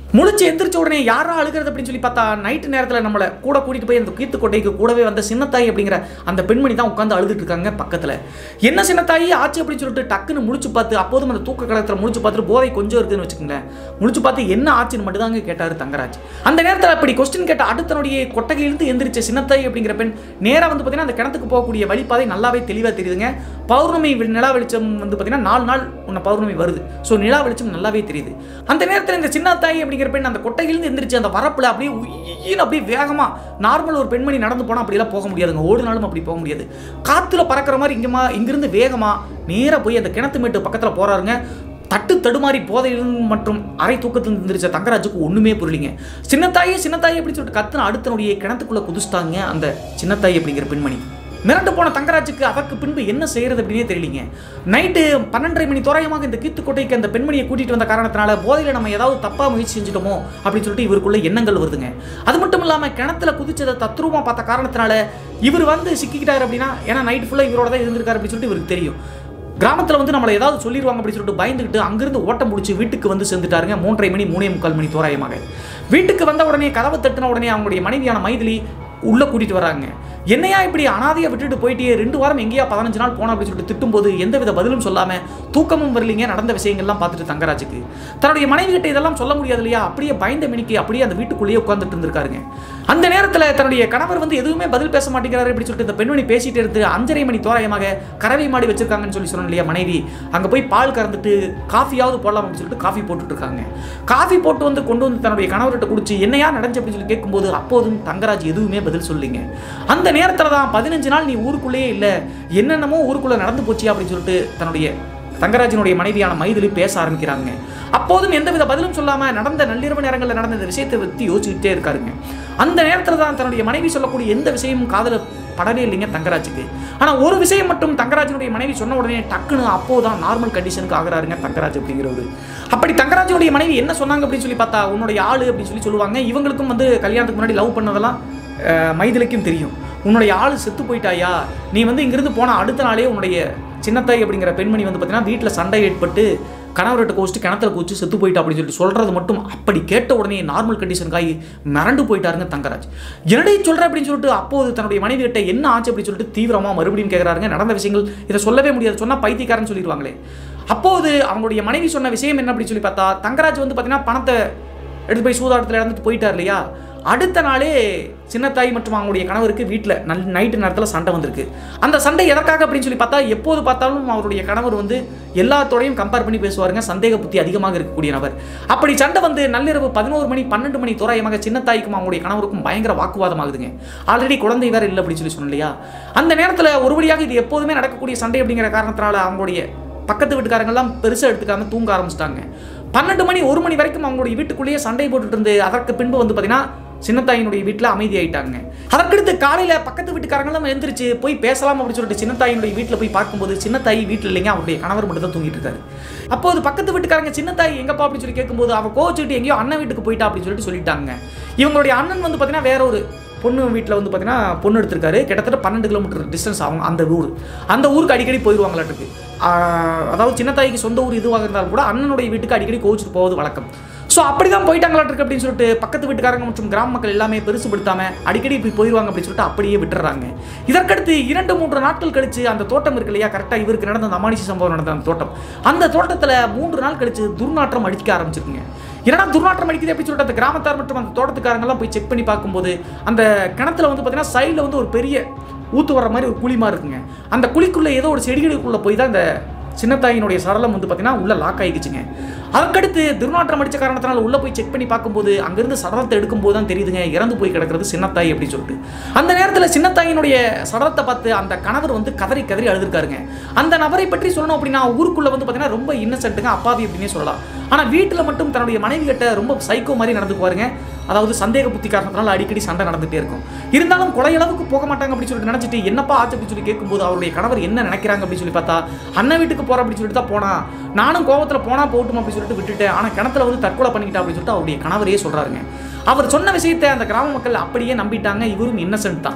முழிச்சு எந்திரிச்ச உடனே யாரா அழுகிறது அப்படின்னு சொல்லி பார்த்தா நைட்டு நேரத்தில் நம்மளை கூட கூட்டிட்டு போய் அந்த கீத்து கொட்டைக்கு கூடவே வந்த சின்னத்தாய் அப்படிங்கிற அந்த பெண்மணி தான் உட்காந்து அழுதுட்டு இருக்காங்க பக்கத்தில். என்ன சின்னத்தாயி ஆச்சு அப்படின்னு சொல்லிட்டு டக்குன்னு முழிச்சு பார்த்து, அப்போதும் அந்த தூக்க கலத்தில் முழிச்சு பார்த்துட்டு போதை கொஞ்சம் இருக்குதுன்னு வச்சுக்கோங்களேன், முழிச்சு பார்த்து என்ன ஆச்சுன்னு மட்டும் தாங்க கேட்டார் தங்கராஜ். அந்த நேரத்தில் அப்படி கொஸ்டின் கேட்ட அடுத்தனுடைய கொட்டகையிலிருந்து எந்திரிச்ச சின்னத்தாய் அப்படிங்கிற பெண் நேராக வந்து பார்த்தீங்கன்னா அந்த கிணத்துக்கு போகக்கூடிய வழிபாதை நல்லாவே தெளிவாக தெரியுதுங்க. பௌர்ணமி நிலா வெளிச்சம் வந்து பார்த்தீங்கன்னா நாலு நாள் உன்ன பௌர்ணமி வருது. ஸோ நிலா வெளிச்சம் நல்லாவே தெரியுது. அந்த நேரத்தில் இந்த சின்னத்தாய் அப்படிங்கிற பெண் அந்த கொட்டையிலிருந்து எந்திரிச்சு அந்த வரப்புல அப்படியே உயின்னு அப்படியே வேகமா நார்மல் ஒரு பெண்மணி நடந்து போனா அப்படியெல்லாம் போக முடியாதுங்க. ஓடுனாலும் அப்படி போக முடியாது. காத்துல பறக்கிற மாதிரி இங்கமா இங்கிருந்து வேகமா நேரா போய் அந்த கிணத்து மேட்டு பக்கத்துல போறாருங்க. தட்டு தடுமாறி போதையில் மற்றும் அரை தூக்கத்தில் இருந்துருச்ச தங்கராஜுக்கு ஒண்ணுமே புரியலிங்க. சின்னத்தாயே சின்னத்தாயே அப்படின்னு சொல்லிட்டு கத்துன அடுத்தனுடைய கிணத்துக்குள்ள குதிச்சிட்டாங்க அந்த சின்னத்தாய் அப்படிங்கிற பெண்மணி. மிரண்டு போன தங்கராஜுக்கு அதற்கு பின்பு என்ன செய்யறது அப்படின்னே தெரியலிங்க. நைட்டு பன்னெண்டரை மணி தோராயமாக இந்த கீத்துக்கோட்டைக்கு அந்த பெண்மணியை கூட்டிட்டு வந்த காரணத்தினால போதையில நம்ம ஏதாவது தப்பா முயற்சி செஞ்சுட்டோமோ அப்படின்னு சொல்லிட்டு இவருக்குள்ள எண்ணங்கள் வருதுங்க. அது மட்டும் இல்லாம கிணத்துல குதிச்சதை தத்ரூபமா பார்த்த காரணத்தினால இவர் வந்து சிக்கிக்கிட்டாரு அப்படின்னா, ஏன்னா நைட் ஃபுல்லா இவரோட தான் இருந்திருக்காரு அப்படின்னு சொல்லிட்டு இவருக்கு தெரியும். கிராமத்தில் வந்து நம்மளை ஏதாவது சொல்லிடுவாங்க அப்படின்னு சொல்லிட்டு பயந்துக்கிட்டு அங்கிருந்து ஓட்டம் முடிச்சு வீட்டுக்கு வந்து சேர்ந்துட்டாருங்க. மூன்றரை மணி மூணே முக்கால் மணி தோராயமாக வீட்டுக்கு வந்த உடனே கதவை தட்டின உடனே அவங்களுடைய மனைவியான மைதிலி உள்ள கூட்டிட்டு வராங்க. என்னையா இப்படி அனாதையை விட்டுட்டு போயிட்டே ரெண்டு வாரம் எங்கேயா பதினஞ்சு நாள் போனா அப்படின்னு சொல்லிட்டு திட்டும்போது எந்தவித பதிலும் சொல்லாம தூக்கமும் வரலீங்க. நடந்த விஷயங்கள்லாம் பார்த்துட்டு தங்கராஜுக்கு தன்னுடைய மனைவி கிட்ட இதெல்லாம் சொல்ல முடியாது இல்லையா, அப்படியே பயந்த மினிக்கு அப்படியே அந்த வீட்டுக்குள்ளேயே உட்கார்ந்துட்டு இருந்திருக்காருங்க. அந்த நேரத்தில் தன்னுடைய கணவர் வந்து எதுவுமே பதில் பேச மாட்டேங்கிறாரு அப்படின்னு சொல்லிட்டு இந்த பெண்மணி பேசிட்டு இருந்து அஞ்சரை மணி தோராயமாக கறவை மாடி வச்சிருக்காங்கன்னு சொல்லி சொன்னோம் இல்லையா மனைவி, அங்க போய் பால் கறந்துட்டு காஃபியாவது போடலாம் அப்படின்னு சொல்லிட்டு காஃபி போட்டுட்டு இருக்காங்க. காஃபி போட்டு வந்து கொண்டு வந்து தன்னுடைய கணவர்கிட்ட குடிச்சு என்னையா நடந்துச்சு அப்படின்னு சொல்லி கேட்கும்போது அப்போதும் தங்கராஜ் எதுவுமே பதில் சொல்லிங்க. அந்த நேரத்தில் தான் பதினஞ்சு நாள் நீ ஊருக்குள்ளேயே இல்லை, என்னென்னமோ ஊருக்குள்ள நடந்து போச்சு அப்படின்னு சொல்லிட்டு தன்னுடைய தங்கராஜனுடைய மனைவியான மைதிலி பேச ஆரம்பிக்கிறாங்க. அப்போதும் எந்தவித பதிலும் சொல்லாம நடந்த நள்ளிரவு நேரங்களில் நடந்த இந்த விஷயத்தை பற்றி யோசிச்சுட்டே இருக்காருங்க. அந்த நேரத்தில் தான் தன்னுடைய மனைவி சொல்லக்கூடிய எந்த விஷயமும் காதல படவே இல்லைங்க தங்கராஜுக்கு. ஆனா ஒரு விஷயம் மட்டும் தங்கராஜனுடைய மனைவி சொன்ன உடனே டக்குன்னு அப்போதான் நார்மல் கண்டிஷனுக்கு ஆகிறாருங்க தங்கராஜ் அப்படிங்கிறவரு. அப்படி தங்கராஜனுடைய மனைவி என்ன சொன்னாங்க அப்படின்னு சொல்லி பார்த்தா, உன்னுடைய ஆளு அப்படின்னு சொல்லி சொல்லுவாங்க. இவங்களுக்கும் வந்து கல்யாணத்துக்கு முன்னாடி லவ் பண்ணதெல்லாம் மைதிலிக்கும் தெரியும். உன்னுடைய ஆளு செத்து போயிட்டாயா, நீ வந்து இங்கிருந்து போன அடுத்த நாளே உன்னுடைய சின்னத்தாய் அப்படிங்கிற பெண்மணி வந்து பார்த்தீங்கன்னா வீட்டில் சண்டை ஏற்பட்டு கணவர்கிட்ட கோச்சிட்டு கிணத்துல கூச்சு செத்து போயிட்டா அப்படின்னு சொல்லிட்டு சொல்றது மட்டும் அப்படி கேட்ட உடனே நார்மல் கண்டிஷனுக்காகி மிரண்டு போயிட்டாருங்க தங்கராஜ். என்னடே சொல்ற அப்படின்னு சொல்லிட்டு அப்போது தன்னுடைய மனைவி கிட்ட என்ன ஆச்சு அப்படின்னு சொல்லிட்டு தீவிரமா மறுபடியும் கேட்கறாருங்க. நடந்த விஷயங்கள் இதை சொல்லவே முடியாது, சொன்னா பைத்தியக்காரன்னு சொல்லிடுவாங்களே. அப்போது அவங்களுடைய மனைவி சொன்ன விஷயம் என்ன அப்படின்னு சொல்லி பார்த்தா, தங்கராஜ் வந்து பார்த்தீங்கன்னா பணத்தை எடுத்து போய் சூதாட்டத்தில் இறந்துட்டு போயிட்டார் இல்லையா, அடுத்த நாளே சின்னத்தாய் மற்றும் அவங்களுடைய கணவருக்கு வீட்டில் நல் நைட்டு நேரத்தில் சண்டை வந்திருக்கு. அந்த சண்டை எதற்காக அப்படின்னு சொல்லி பார்த்தா, எப்போது பார்த்தாலும் அவருடைய கணவர் வந்து எல்லாத்தோடையும் கம்பேர் பண்ணி பேசுவாருங்க. சந்தேக புத்தி அதிகமாக இருக்கக்கூடிய நபர். அப்படி சண்டை வந்து நள்ளிரவு பதினோரு மணி பன்னெண்டு மணி தோராயமாக சின்னத்தாய்க்கும் அவங்களுடைய கணவருக்கும் பயங்கர வாக்குவாதம் ஆகுதுங்க. ஆல்ரெடி குழந்தை வேற இல்லை அப்படின்னு சொல்லி சொன்னோம் இல்லையா. அந்த நேரத்தில் ஒரு வழியாக இது எப்போதுமே நடக்கக்கூடிய சண்டை அப்படிங்கிற காரணத்தினால அவங்களுடைய பக்கத்து வீட்டுக்காரங்கெல்லாம் பெருசாக எடுத்துக்காம தூங்க ஆரம்பிச்சிட்டாங்க. பன்னெண்டு மணி ஒரு மணி வரைக்கும் அவங்களுடைய வீட்டுக்குள்ளேயே சண்டை போட்டுட்டு இருந்து அதற்கு பின்பு வந்து பார்த்தீங்கன்னா சின்னத்தாயினுடைய வீட்டில் அமைதி ஆயிட்டாங்க. அதற்கடுத்து காலையில் பக்கத்து வீட்டுக்காரங்களும் எழுந்திரிச்சு போய் பேசலாம் அப்படின்னு சொல்லிட்டு சின்னத்தாயினுடைய வீட்டில் போய் பார்க்கும்போது சின்னத்தாய் வீட்டில் இல்லைங்க, அவருடைய கணவர் மட்டும் தான் தூங்கிட்டு இருக்காரு. அப்போது பக்கத்து வீட்டுக்காரங்க சின்னத்தாய் எங்கப்பா அப்படின்னு சொல்லி கேட்கும்போது அவ கோச்சிட்டு எங்கேயோ அண்ணன் வீட்டுக்கு போயிட்டா அப்படின்னு சொல்லிட்டு சொல்லிட்டாங்க. இவங்களுடைய அண்ணன் வந்து பார்த்தீங்கன்னா வேற ஒரு பொண்ணு வீட்டில் வந்து பார்த்தீங்கன்னா பொண்ணு எடுத்திருக்காரு. கிட்டத்தட்ட பன்னெண்டு கிலோமீட்டர் டிஸ்டன்ஸ் ஆகும் அந்த ஊர். அந்த ஊருக்கு அடிக்கடி போயிடுவாங்களாட்டுக்கு. அதாவது சின்னத்தாய்க்கு சொந்த ஊர் இதுவாக இருந்தாலும் கூட அண்ணனுடைய வீட்டுக்கு அடிக்கடி கோச்சிட்டு போவது வழக்கம். ஸோ அப்படி தான் போயிட்டாங்களாட்டுருக்கு அப்படின்னு சொல்லிட்டு பக்கத்து வீட்டுக்காரங்க மற்றும் கிராம மக்கள் எல்லாமே பெருசுபடுத்தாம அடிக்கடி இப்படி போயிடுவாங்க அப்படின்னு சொல்லிட்டு அப்படியே விட்டுறாங்க. இதற்கடுத்து இரண்டு மூன்று நாட்கள் கழிச்சு அந்த தோட்டம் இருக்கு இல்லையா, கரெக்டாக இவருக்கு நடந்த அந்த அமானுஷ சம்பவம் நடந்த அந்த தோட்டம், அந்த தோட்டத்தில் மூன்று நாள் கழிச்சு துர்நாற்றம் அடிக்க ஆரம்பிச்சிருக்குங்க. ஏன்னா துர்நாற்றம் அடிக்குது அப்படின்னு சொல்லிட்டு அந்த கிராமத்தார் மற்றும் அந்த தோட்டத்துக்காரங்கெல்லாம் போய் செக் பண்ணி பார்க்கும்போது அந்த கிணத்துல வந்து பார்த்தீங்கன்னா சைடில் வந்து ஒரு பெரிய ஊத்து வர மாதிரி ஒரு குழிமா இருக்குங்க. அந்த குழிக்குள்ளே ஏதோ ஒரு செடிகளுக்குள்ளே போய் தான் இந்த சின்னத்தாயினுடைய சடலம் வந்து பார்த்தீங்கன்னா உள்ள லாக் ஆகிக்குச்சுங்க. அதுக்கடுத்து துர்நாற்றம் அடித்த காரணத்தினால உள்ள போய் செக் பண்ணி பார்க்கும்போது அங்கிருந்து சடலத்தை எடுக்கும்போது தான் தெரியுதுங்க இறந்து போய் கிடக்கிறது சின்னத்தாய் அப்படின்னு சொல்லிட்டு. அந்த நேரத்தில் சின்னத்தாயினுடைய சடலத்தை பார்த்து அந்த கணவர் வந்து கதறி கதறி அழுதுருக்காருங்க. அந்த நபரை பற்றி சொல்லணும் அப்படின்னா ஊருக்குள்ள வந்து பார்த்தீங்கன்னா ரொம்ப இன்னசென்ட்டுங்க, அப்பாவி அப்படின்னே சொல்லலாம். ஆனால் வீட்டில் மட்டும் தன்னுடைய மனைவி கிட்ட ரொம்ப சைக்கோ மாதிரி நடந்துக்குவாருங்க. அதாவது சந்தேக புத்தி காரணத்தினால அடிக்கடி சண்டை நடந்துகிட்டே இருக்கும். இருந்தாலும் கொலை அளவுக்கு போக மாட்டாங்க அப்படின்னு சொல்லிட்டு நினைச்சிட்டு என்னப்பா ஆச்சு அப்படின்னு சொல்லி கேட்கும்போது அவருடைய கணவர் என்ன நினைக்கிறாங்க அப்படின்னு சொல்லி பார்த்தா, அண்ணன் வீட்டுக்கு போற அப்படின்னு சொல்லிட்டு தான் போனா, நானும் கோவத்தில் போனா போட்டும் அப்படின்னு சொல்லிட்டு விட்டுட்டேன், ஆனால் கிணத்துல வந்து தற்கொலை பண்ணிக்கிட்டா அப்படின்னு சொல்லிட்டு அவருடைய கணவரே சொல்றாருங்க. அவர் சொன்ன விஷயத்தை அந்த கிராம மக்கள் அப்படியே நம்பிட்டாங்க. இவரும் இன்னசென்ட் தான்.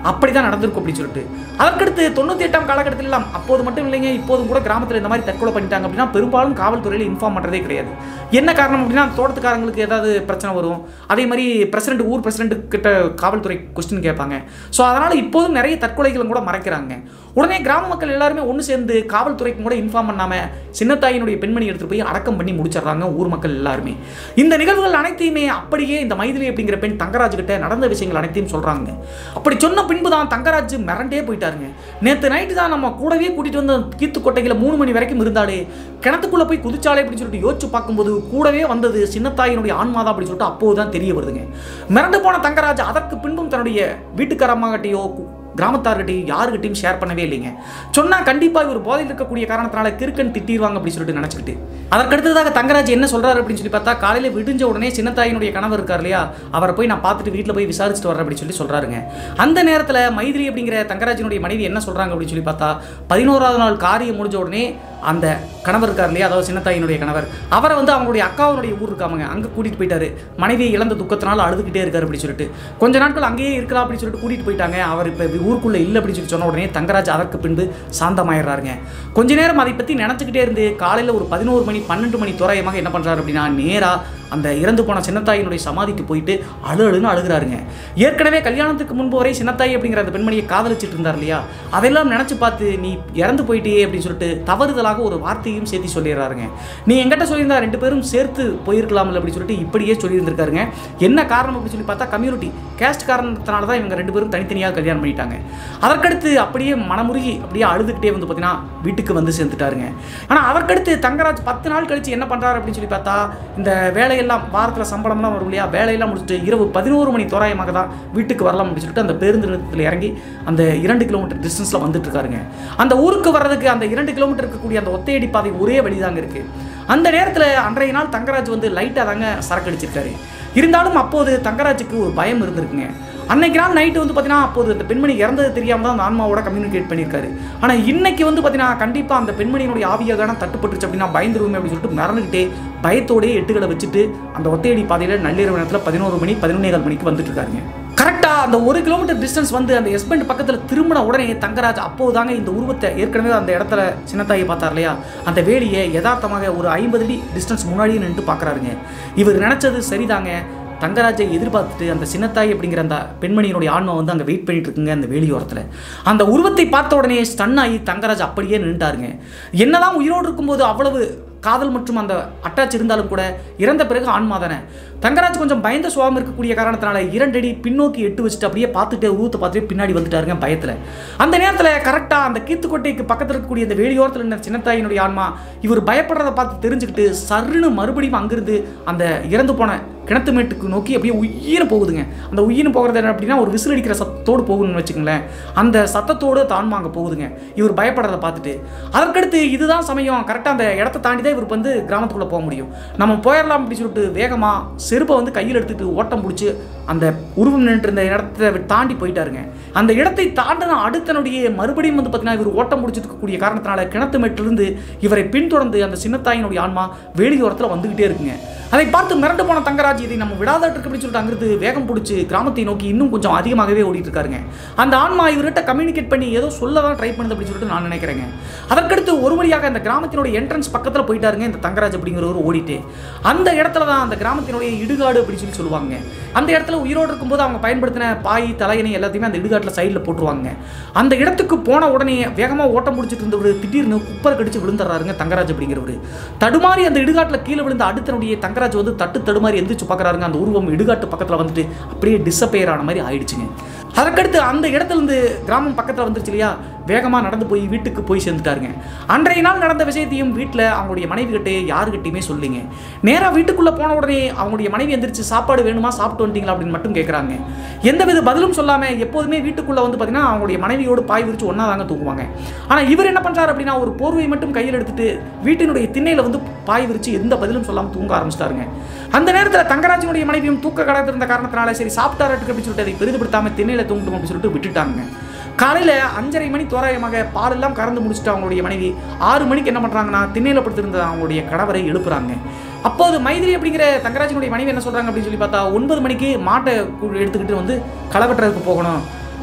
அப்படி தான் நடந்திருக்கும் அப்படின்னு சொல்லிட்டு. அதற்கடுத்து தொண்ணூற்றி எட்டாம் காலகட்டத்தில் எல்லாம் அப்போது மட்டும் இல்லைங்க, இப்போதும் கூட கிராமத்தில் இந்த மாதிரி தற்கொலை பண்ணிட்டாங்க அப்படின்னா பெரும்பாலும் காவல்துறையில் இன்ஃபார்ம் பண்ணுறதே கிடையாது. என்ன காரணம் அப்படின்னா தோட்டத்துக்காரங்களுக்கு ஏதாவது பிரச்சனை வரும், அதே மாதிரி பிரசிடென்ட் ஊர் பிரசிடென்ட் கிட்ட காவல்துறை கொஸ்டின் கேட்பாங்க. ஸோ அதனால் இப்போதும் நிறைய தற்கொலைகளும் கூட மறைக்கிறாங்க. உடனே கிராம மக்கள் எல்லாருமே ஒன்று சேர்ந்து காவல்துறைக்கும் கூட இன்ஃபார்ம் பண்ணாமல் சின்னத்தாயினுடைய பெண்மணி எடுத்துகிட்டு போய் அடக்கம் பண்ணி முடிச்சிடுறாங்க ஊர் மக்கள் எல்லாருமே. இந்த நிகழ்வுகள் அனைத்தையுமே அப்படியே இந்த மைதிலி அப்படிங்கிற பெண் தங்கராஜ் கிட்ட நடந்த விஷயங்கள் அனைத்தையும் சொல்கிறாங்க. அப்படி சொன்ன பின்பு தான் தங்கராஜ் மிரண்டே போயிட்டாருங்க. நேற்று நைட்டு தான் நம்ம கூடவே கூட்டிகிட்டு வந்து கீத்து கொட்டையில் மூணு மணி வரைக்கும் இருந்தாலே, கிணத்துக்குள்ளே போய் குதிச்சாலே அப்படின்னு சொல்லிட்டு யோசிச்சு பார்க்கும்போது கூடவே வந்தது சின்னத்தாயினுடைய ஆன்மாதான் அப்படின்னு சொல்லிட்டு அப்போது தான் தெரிய வருதுங்க. மிரண்டு போன தங்கராஜ் அதற்கு பின்பும் தன்னுடைய வீட்டுக்காரம்மாகிட்டையோ கிராமத்தார்கிட்டையும் யாருக்கிட்டையும் ஷேர் பண்ணவே இல்லைங்க. சொன்னால் கண்டிப்பாக இவர் போதையில் இருக்கக்கூடிய காரணத்தினால கிறுக்கன் திட்டிடுவாங்க அப்படின்னு சொல்லிட்டு நினச்சிக்கிட்டு. அதற்கடுத்ததாக தங்கராஜ் என்ன சொல்கிறாரு அப்படின்னு சொல்லி பார்த்தா, காலையில் விடிஞ்ச உடனே சின்னத்தாயினுடைய கணவர் இருக்கார் இல்லையா, அவரை போய் நான் பார்த்துட்டு வீட்டில் போய் விசாரிச்சுட்டு வரேன் அப்படின்னு சொல்லி சொல்கிறாருங்க. அந்த நேரத்தில் மைதிலி அப்படிங்கிற தங்கராஜினுடைய மனைவி என்ன சொல்கிறாங்க அப்படின்னு சொல்லி பார்த்தா, பதினோராவது நாள் காரியம் முடிஞ்ச உடனே அந்த கணவர் இருக்கார் இல்லையா, அதாவது சின்னத்தாயினுடைய கணவர், அவரை வந்து அவங்களுடைய அக்காவுடைய ஊர் இருக்காமங்க அங்கே கூட்டிகிட்டு போயிட்டாரு. மனைவியை இழந்த துக்கத்தினால அழுதுகிட்டே இருக்காரு அப்படின்னு சொல்லிட்டு கொஞ்ச நாட்கள் அங்கேயே இருக்கலாம் அப்படின்னு சொல்லிட்டு கூட்டிகிட்டு போயிட்டாங்க. அவர் இப்போ ஊருக்குள்ளே இல்லை அப்படின்னு சொல்லி சொன்ன உடனே தங்கராஜ் அதற்கு பின்பு சாந்தமாயிடுறாருங்க. கொஞ்ச நேரம் அதை பற்றி நினச்சிக்கிட்டே இருந்து காலையில் ஒரு பதினோரு மணி பன்னெண்டு மணி தோராயமாக என்ன பண்ணுறாரு அப்படின்னா, நேராக அந்த இறந்து போன சின்னத்தாயினுடைய சமாதிக்கு போயிட்டு அழு அழுன்னு அழுகிறாருங்க. ஏற்கனவே கல்யாணத்துக்கு முன்பு வரை சின்னத்தாய் அப்படிங்கிற அந்த பெண்மணியை காதலிச்சிட்டு இருந்தார் இல்லையா, அதெல்லாம் நினச்சி பார்த்து நீ இறந்து போயிட்டே அப்படின்னு சொல்லிட்டு தவறுதலாக ஒரு வார்த்தையும் சேர்த்து சொல்லிடுறாருங்க. நீ எங்கிட்ட சொல்லியிருந்தா ரெண்டு பேரும் சேர்த்து போயிருக்கலாம்ல அப்படின்னு சொல்லிட்டு இப்படியே சொல்லியிருந்திருக்காருங்க. என்ன காரணம் அப்படின்னு சொல்லி பார்த்தா, கம்யூனிட்டி கேஸ்ட் காரணத்தினால தான் இவங்க ரெண்டு பேரும் தனித்தனியாக கல்யாணம் பண்ணிட்டாங்க. அதற்கடுத்து அப்படியே மனமுருகி அப்படியே அழுதுகிட்டே வந்து பார்த்தீங்கன்னா வீட்டுக்கு வந்து சேர்ந்துட்டாருங்க. ஆனால் அதற்கடுத்து தங்கராஜ் பத்து நாள் கழிச்சு என்ன பண்ணுறாரு அப்படின்னு சொல்லி பார்த்தா, இந்த வேலையெல்லாம் வாரத்தில் சம்பளம்லாம் வரும் இல்லையா, வேலையெல்லாம் முடிச்சுட்டு இரவு பதினோரு மணி தோராயமாக தான் வீட்டுக்கு வரலாம் அப்படின்னு சொல்லிட்டு அந்த பேருந்து நிலையத்தில் இறங்கி அந்த இரண்டு கிலோமீட்டர் டிஸ்டன்ஸில் வந்துட்டு இருக்காருங்க. அந்த ஊருக்கு வர்றதுக்கு அந்த இரண்டு கிலோமீட்டர் இருக்கக்கூடிய அந்த ஒத்தையடி பாதை ஒரே வழிதாங்க இருக்குது. அந்த நேரத்தில் அன்றைய நாள் தங்கராஜ் வந்து லைட்டாக தாங்க சரக்கு அடிச்சிருக்காரு. இருந்தாலும் அப்போது தங்கராஜுக்கு ஒரு பயம் இருந்திருக்குங்க. அன்னைக்கு நாள் நைட்டு வந்து பார்த்தீங்கன்னா அப்போது அந்த பெண்மணி இறந்தது தெரியாமல் தான் அந்த ஆன்மாவோட கம்யூனிகேட் பண்ணியிருக்காரு. ஆனால் இன்னைக்கு வந்து பார்த்தீங்கன்னா கண்டிப்பாக அந்த பெண்மணியினுடைய ஆவியாக தட்டுப்பட்டுருச்சு அப்படின்னா பயந்துருமே அப்படின்னு சொல்லிட்டு மறந்துக்கிட்டே பயத்தோடையே எட்டுகளை வச்சுட்டு அந்த ஒத்தையடி பாதையில் நள்ளிரவு நேரத்தில் பதினோரு மணி பதினொன்னேகால் மணிக்கு வந்துட்டு இருக்காருங்க. கரெக்டாக அந்த ஒரு கிலோமீட்டர் டிஸ்டன்ஸ் வந்து அந்த எஸ்பெண்ட் பக்கத்தில் திரும்பின உடனே தங்கராஜ் அப்போதாங்க இந்த உருவத்தை ஏற்கனவே அந்த இடத்துல சின்னத்தாயை பார்த்தார் இல்லையா, அந்த வேலியை யதார்த்தமாக ஒரு ஐம்பது அடி டிஸ்டன்ஸ் முன்னாடியே நின்று பார்க்குறாருங்க. இவர் நினச்சது சரிதாங்க. தங்கராஜை எதிர்பார்த்துட்டு அந்த சின்னத்தாய் அப்படிங்கிற அந்த பெண்மணியினுடைய ஆன்மா வந்து அங்கே வெயிட் பண்ணிட்டு இருக்குங்க அந்த வேலியோரத்தில். அந்த உருவத்தை பார்த்த உடனே ஸ்டன் ஆகி தங்கராஜ் அப்படியே நின்றுட்டாருங்க. என்னதான் உயிரோடு இருக்கும்போது அவ்வளவு காதல் மற்றும் அந்த அட்டாச் இருந்தாலும் கூட இறந்த பிறகு ஆன்மா தானே. தங்கராஜ் கொஞ்சம் பயந்த சுவாமம் இருக்கக்கூடிய காரணத்தினால இரண்டடி பின்னோக்கி எட்டு வச்சுட்டு அப்படியே பார்த்துட்டே உருவத்தை பார்த்துட்டு பின்னாடி வந்துட்டாருங்க பயத்தில். அந்த நேரத்தில் கரெக்டாக அந்த கீத்துக்கோட்டைக்கு பக்கத்தில் இருக்கக்கூடிய அந்த வேலியோரத்தில் இருந்த சின்னத்தாயினுடைய ஆன்மா இவர் பயப்படுறதை பார்த்து தெரிஞ்சுக்கிட்டு சருன்னு மறுபடியும் அங்கிருந்து அந்த இறந்து போன கிணத்து மேட்டுக்கு நோக்கி அப்படியே உயிரை போகுதுங்க. அந்த உயிர் போகிறது என்ன அப்படின்னா ஒரு விசில் அடிக்கிற சத்தத்தோடு போகுதுன்னு வச்சுக்கோங்களேன். அந்த சத்தத்தோடு தான்மா அங்கே போகுதுங்க இவர் பயப்படுறதை பார்த்துட்டு. அதற்கடுத்து இதுதான் சமயம், கரெக்டாக அந்த இடத்த தாண்டி தான் இவருக்கு வந்து கிராமத்துக்குள்ளே போக முடியும். நம்ம போயிடலாம் அப்படின்னு சொல்லிட்டு வேகமாக செருப்பை வந்து கையில் எடுத்துகிட்டு ஓட்டம் பிடிச்சி அந்த உருவம் நின்று இருந்த இடத்த தாண்டி போயிட்டாருங்க. அந்த இடத்தை தாண்டின அடுத்தனுடைய மறுபடியும் வந்து பார்த்தீங்கன்னா இவர் ஓட்டம் முடிச்சிருக்கக்கூடிய காரணத்தினால கிணத்து மேட்டிலிருந்து இவரை பின்தொடர்ந்து அந்த சின்னத்தாயினுடைய ஆன்மா வேலியோரத்தில் வந்துகிட்டே இருக்குங்க. அதை பார்த்து மிரண்டு போன தங்கராஜ் இதை நம்ம விடாதாட்டு இருக்கு அப்படின்னு சொல்லிட்டு அங்கிருந்து வேகம் பிடிச்சி கிராமத்தை நோக்கி இன்னும் கொஞ்சம் அதிகமாகவே ஓடிட்டு இருக்காருங்க. அந்த ஆன்மா இவர்கிட்ட கம்யூனிகேட் பண்ணி ஏதோ சொல்ல தான் ட்ரை பண்ணுது அப்படின்னு சொல்லிட்டு நான் நினைக்கிறேங்க. அதற்கடுத்து ஒரு வழியாக அந்த கிராமத்தினுடைய என்ட்ரன்ஸ் பக்கத்தில் போயிட்டாருங்க இந்த தங்கராஜ் அப்படிங்கிறவர் ஓடிட்டு. அந்த இடத்துல தான் அந்த கிராமத்தினுடைய இடுகாடு அப்படின்னு சொல்லி சொல்லுவாங்க. அந்த இடத்துல உயிரோடு இருக்கும்போது அவங்க பயன்படுத்தின பாய் தலையணை எல்லாத்தையுமே அந்த இடுகாட்டில் சைடில் போட்டுருவாங்க. அந்த இடத்துக்கு போன உடனே வேகமாக ஓட்டம் முடிச்சுட்டு இருந்தவர் திடீர்னு குப்பரை கடிச்சு விழுந்துடுறாருங்க தங்கராஜ் அப்படிங்கிறவர். தடுமாறி அந்த இடுகாட்டில் கீழே விழுந்த அடுத்தனுடைய தங்கராஜ் வந்து தட்டு தடுமாறி எந்திரிச்சு பார்க்குறாருங்க. அந்த உருவம் இடுகாட்டு பக்கத்தில் வந்துட்டு அப்படியே டிஸப்பேர் ஆன மாதிரி ஆயிடுச்சுங்க. அதற்கடுத்து அந்த இடத்துல இருந்து கிராமம் பக்கத்தில் வந்துருச்சு இல்லையா, வேகமாக நடந்து போய் வீட்டுக்கு போய் சேர்ந்துட்டாருங்க. அன்றைய நாள் நடந்த விஷயத்தையும் வீட்டில் அவங்களுடைய மனைவி கிட்டே யாருக்கிட்டையுமே சொல்லிங்க. நேராக வீட்டுக்குள்ளே போன உடனே அவங்களுடைய மனைவி எந்திரிச்சு சாப்பாடு வேணுமா சாப்பிட்டு வந்துட்டீங்களா அப்படின்னு மட்டும் கேட்குறாங்க. எந்தவித பதிலும் சொல்லாமல் எப்போதுமே வீட்டுக்குள்ளே வந்து பார்த்தீங்கன்னா அவங்களுடைய மனைவியோடு பாய் விரிச்சு ஒன்றா தாங்க தூங்குவாங்க. ஆனால் இவர் என்ன பண்ணுறாரு அப்படின்னா ஒரு போர்வை மட்டும் கையில் எடுத்துட்டு வீட்டினுடைய திண்ணையில் வந்து பாய் விரிச்சு எந்த பதிலும் சொல்லாமல் தூங்க ஆரம்பிச்சிட்டாருங்க. அந்த நேரத்தில் தங்கராஜனுடைய மனைவியும் தூக்க கலத்திருந்த காரணத்தினால சரி சாப்பிட்டாருக்கு அப்படின்னு சொல்லிட்டு அதை பெரிதுபடுத்தாமல் திண்ணையில் தூங்கட்டும் அப்படின்னு சொல்லிட்டு விட்டுட்டாங்க. காலையில் அஞ்சரை மணி தோராயமாக பாலெல்லாம் கறந்து முடிச்சுட்டு அவங்களுடைய மனைவி ஆறு மணிக்கு என்ன பண்ணுறாங்கன்னா திண்ணையில் படுத்திருந்த அவங்களுடைய கணவரை எழுப்புறாங்க. அப்போது மைதிலி அப்படிங்கிற தங்கராஜனுடைய மனைவி என்ன சொல்கிறாங்க அப்படின்னு சொல்லி பார்த்தா ஒன்பது மணிக்கு மாட்டை எடுத்துக்கிட்டு வந்து களை வெட்டுறதுக்கு போகணும்,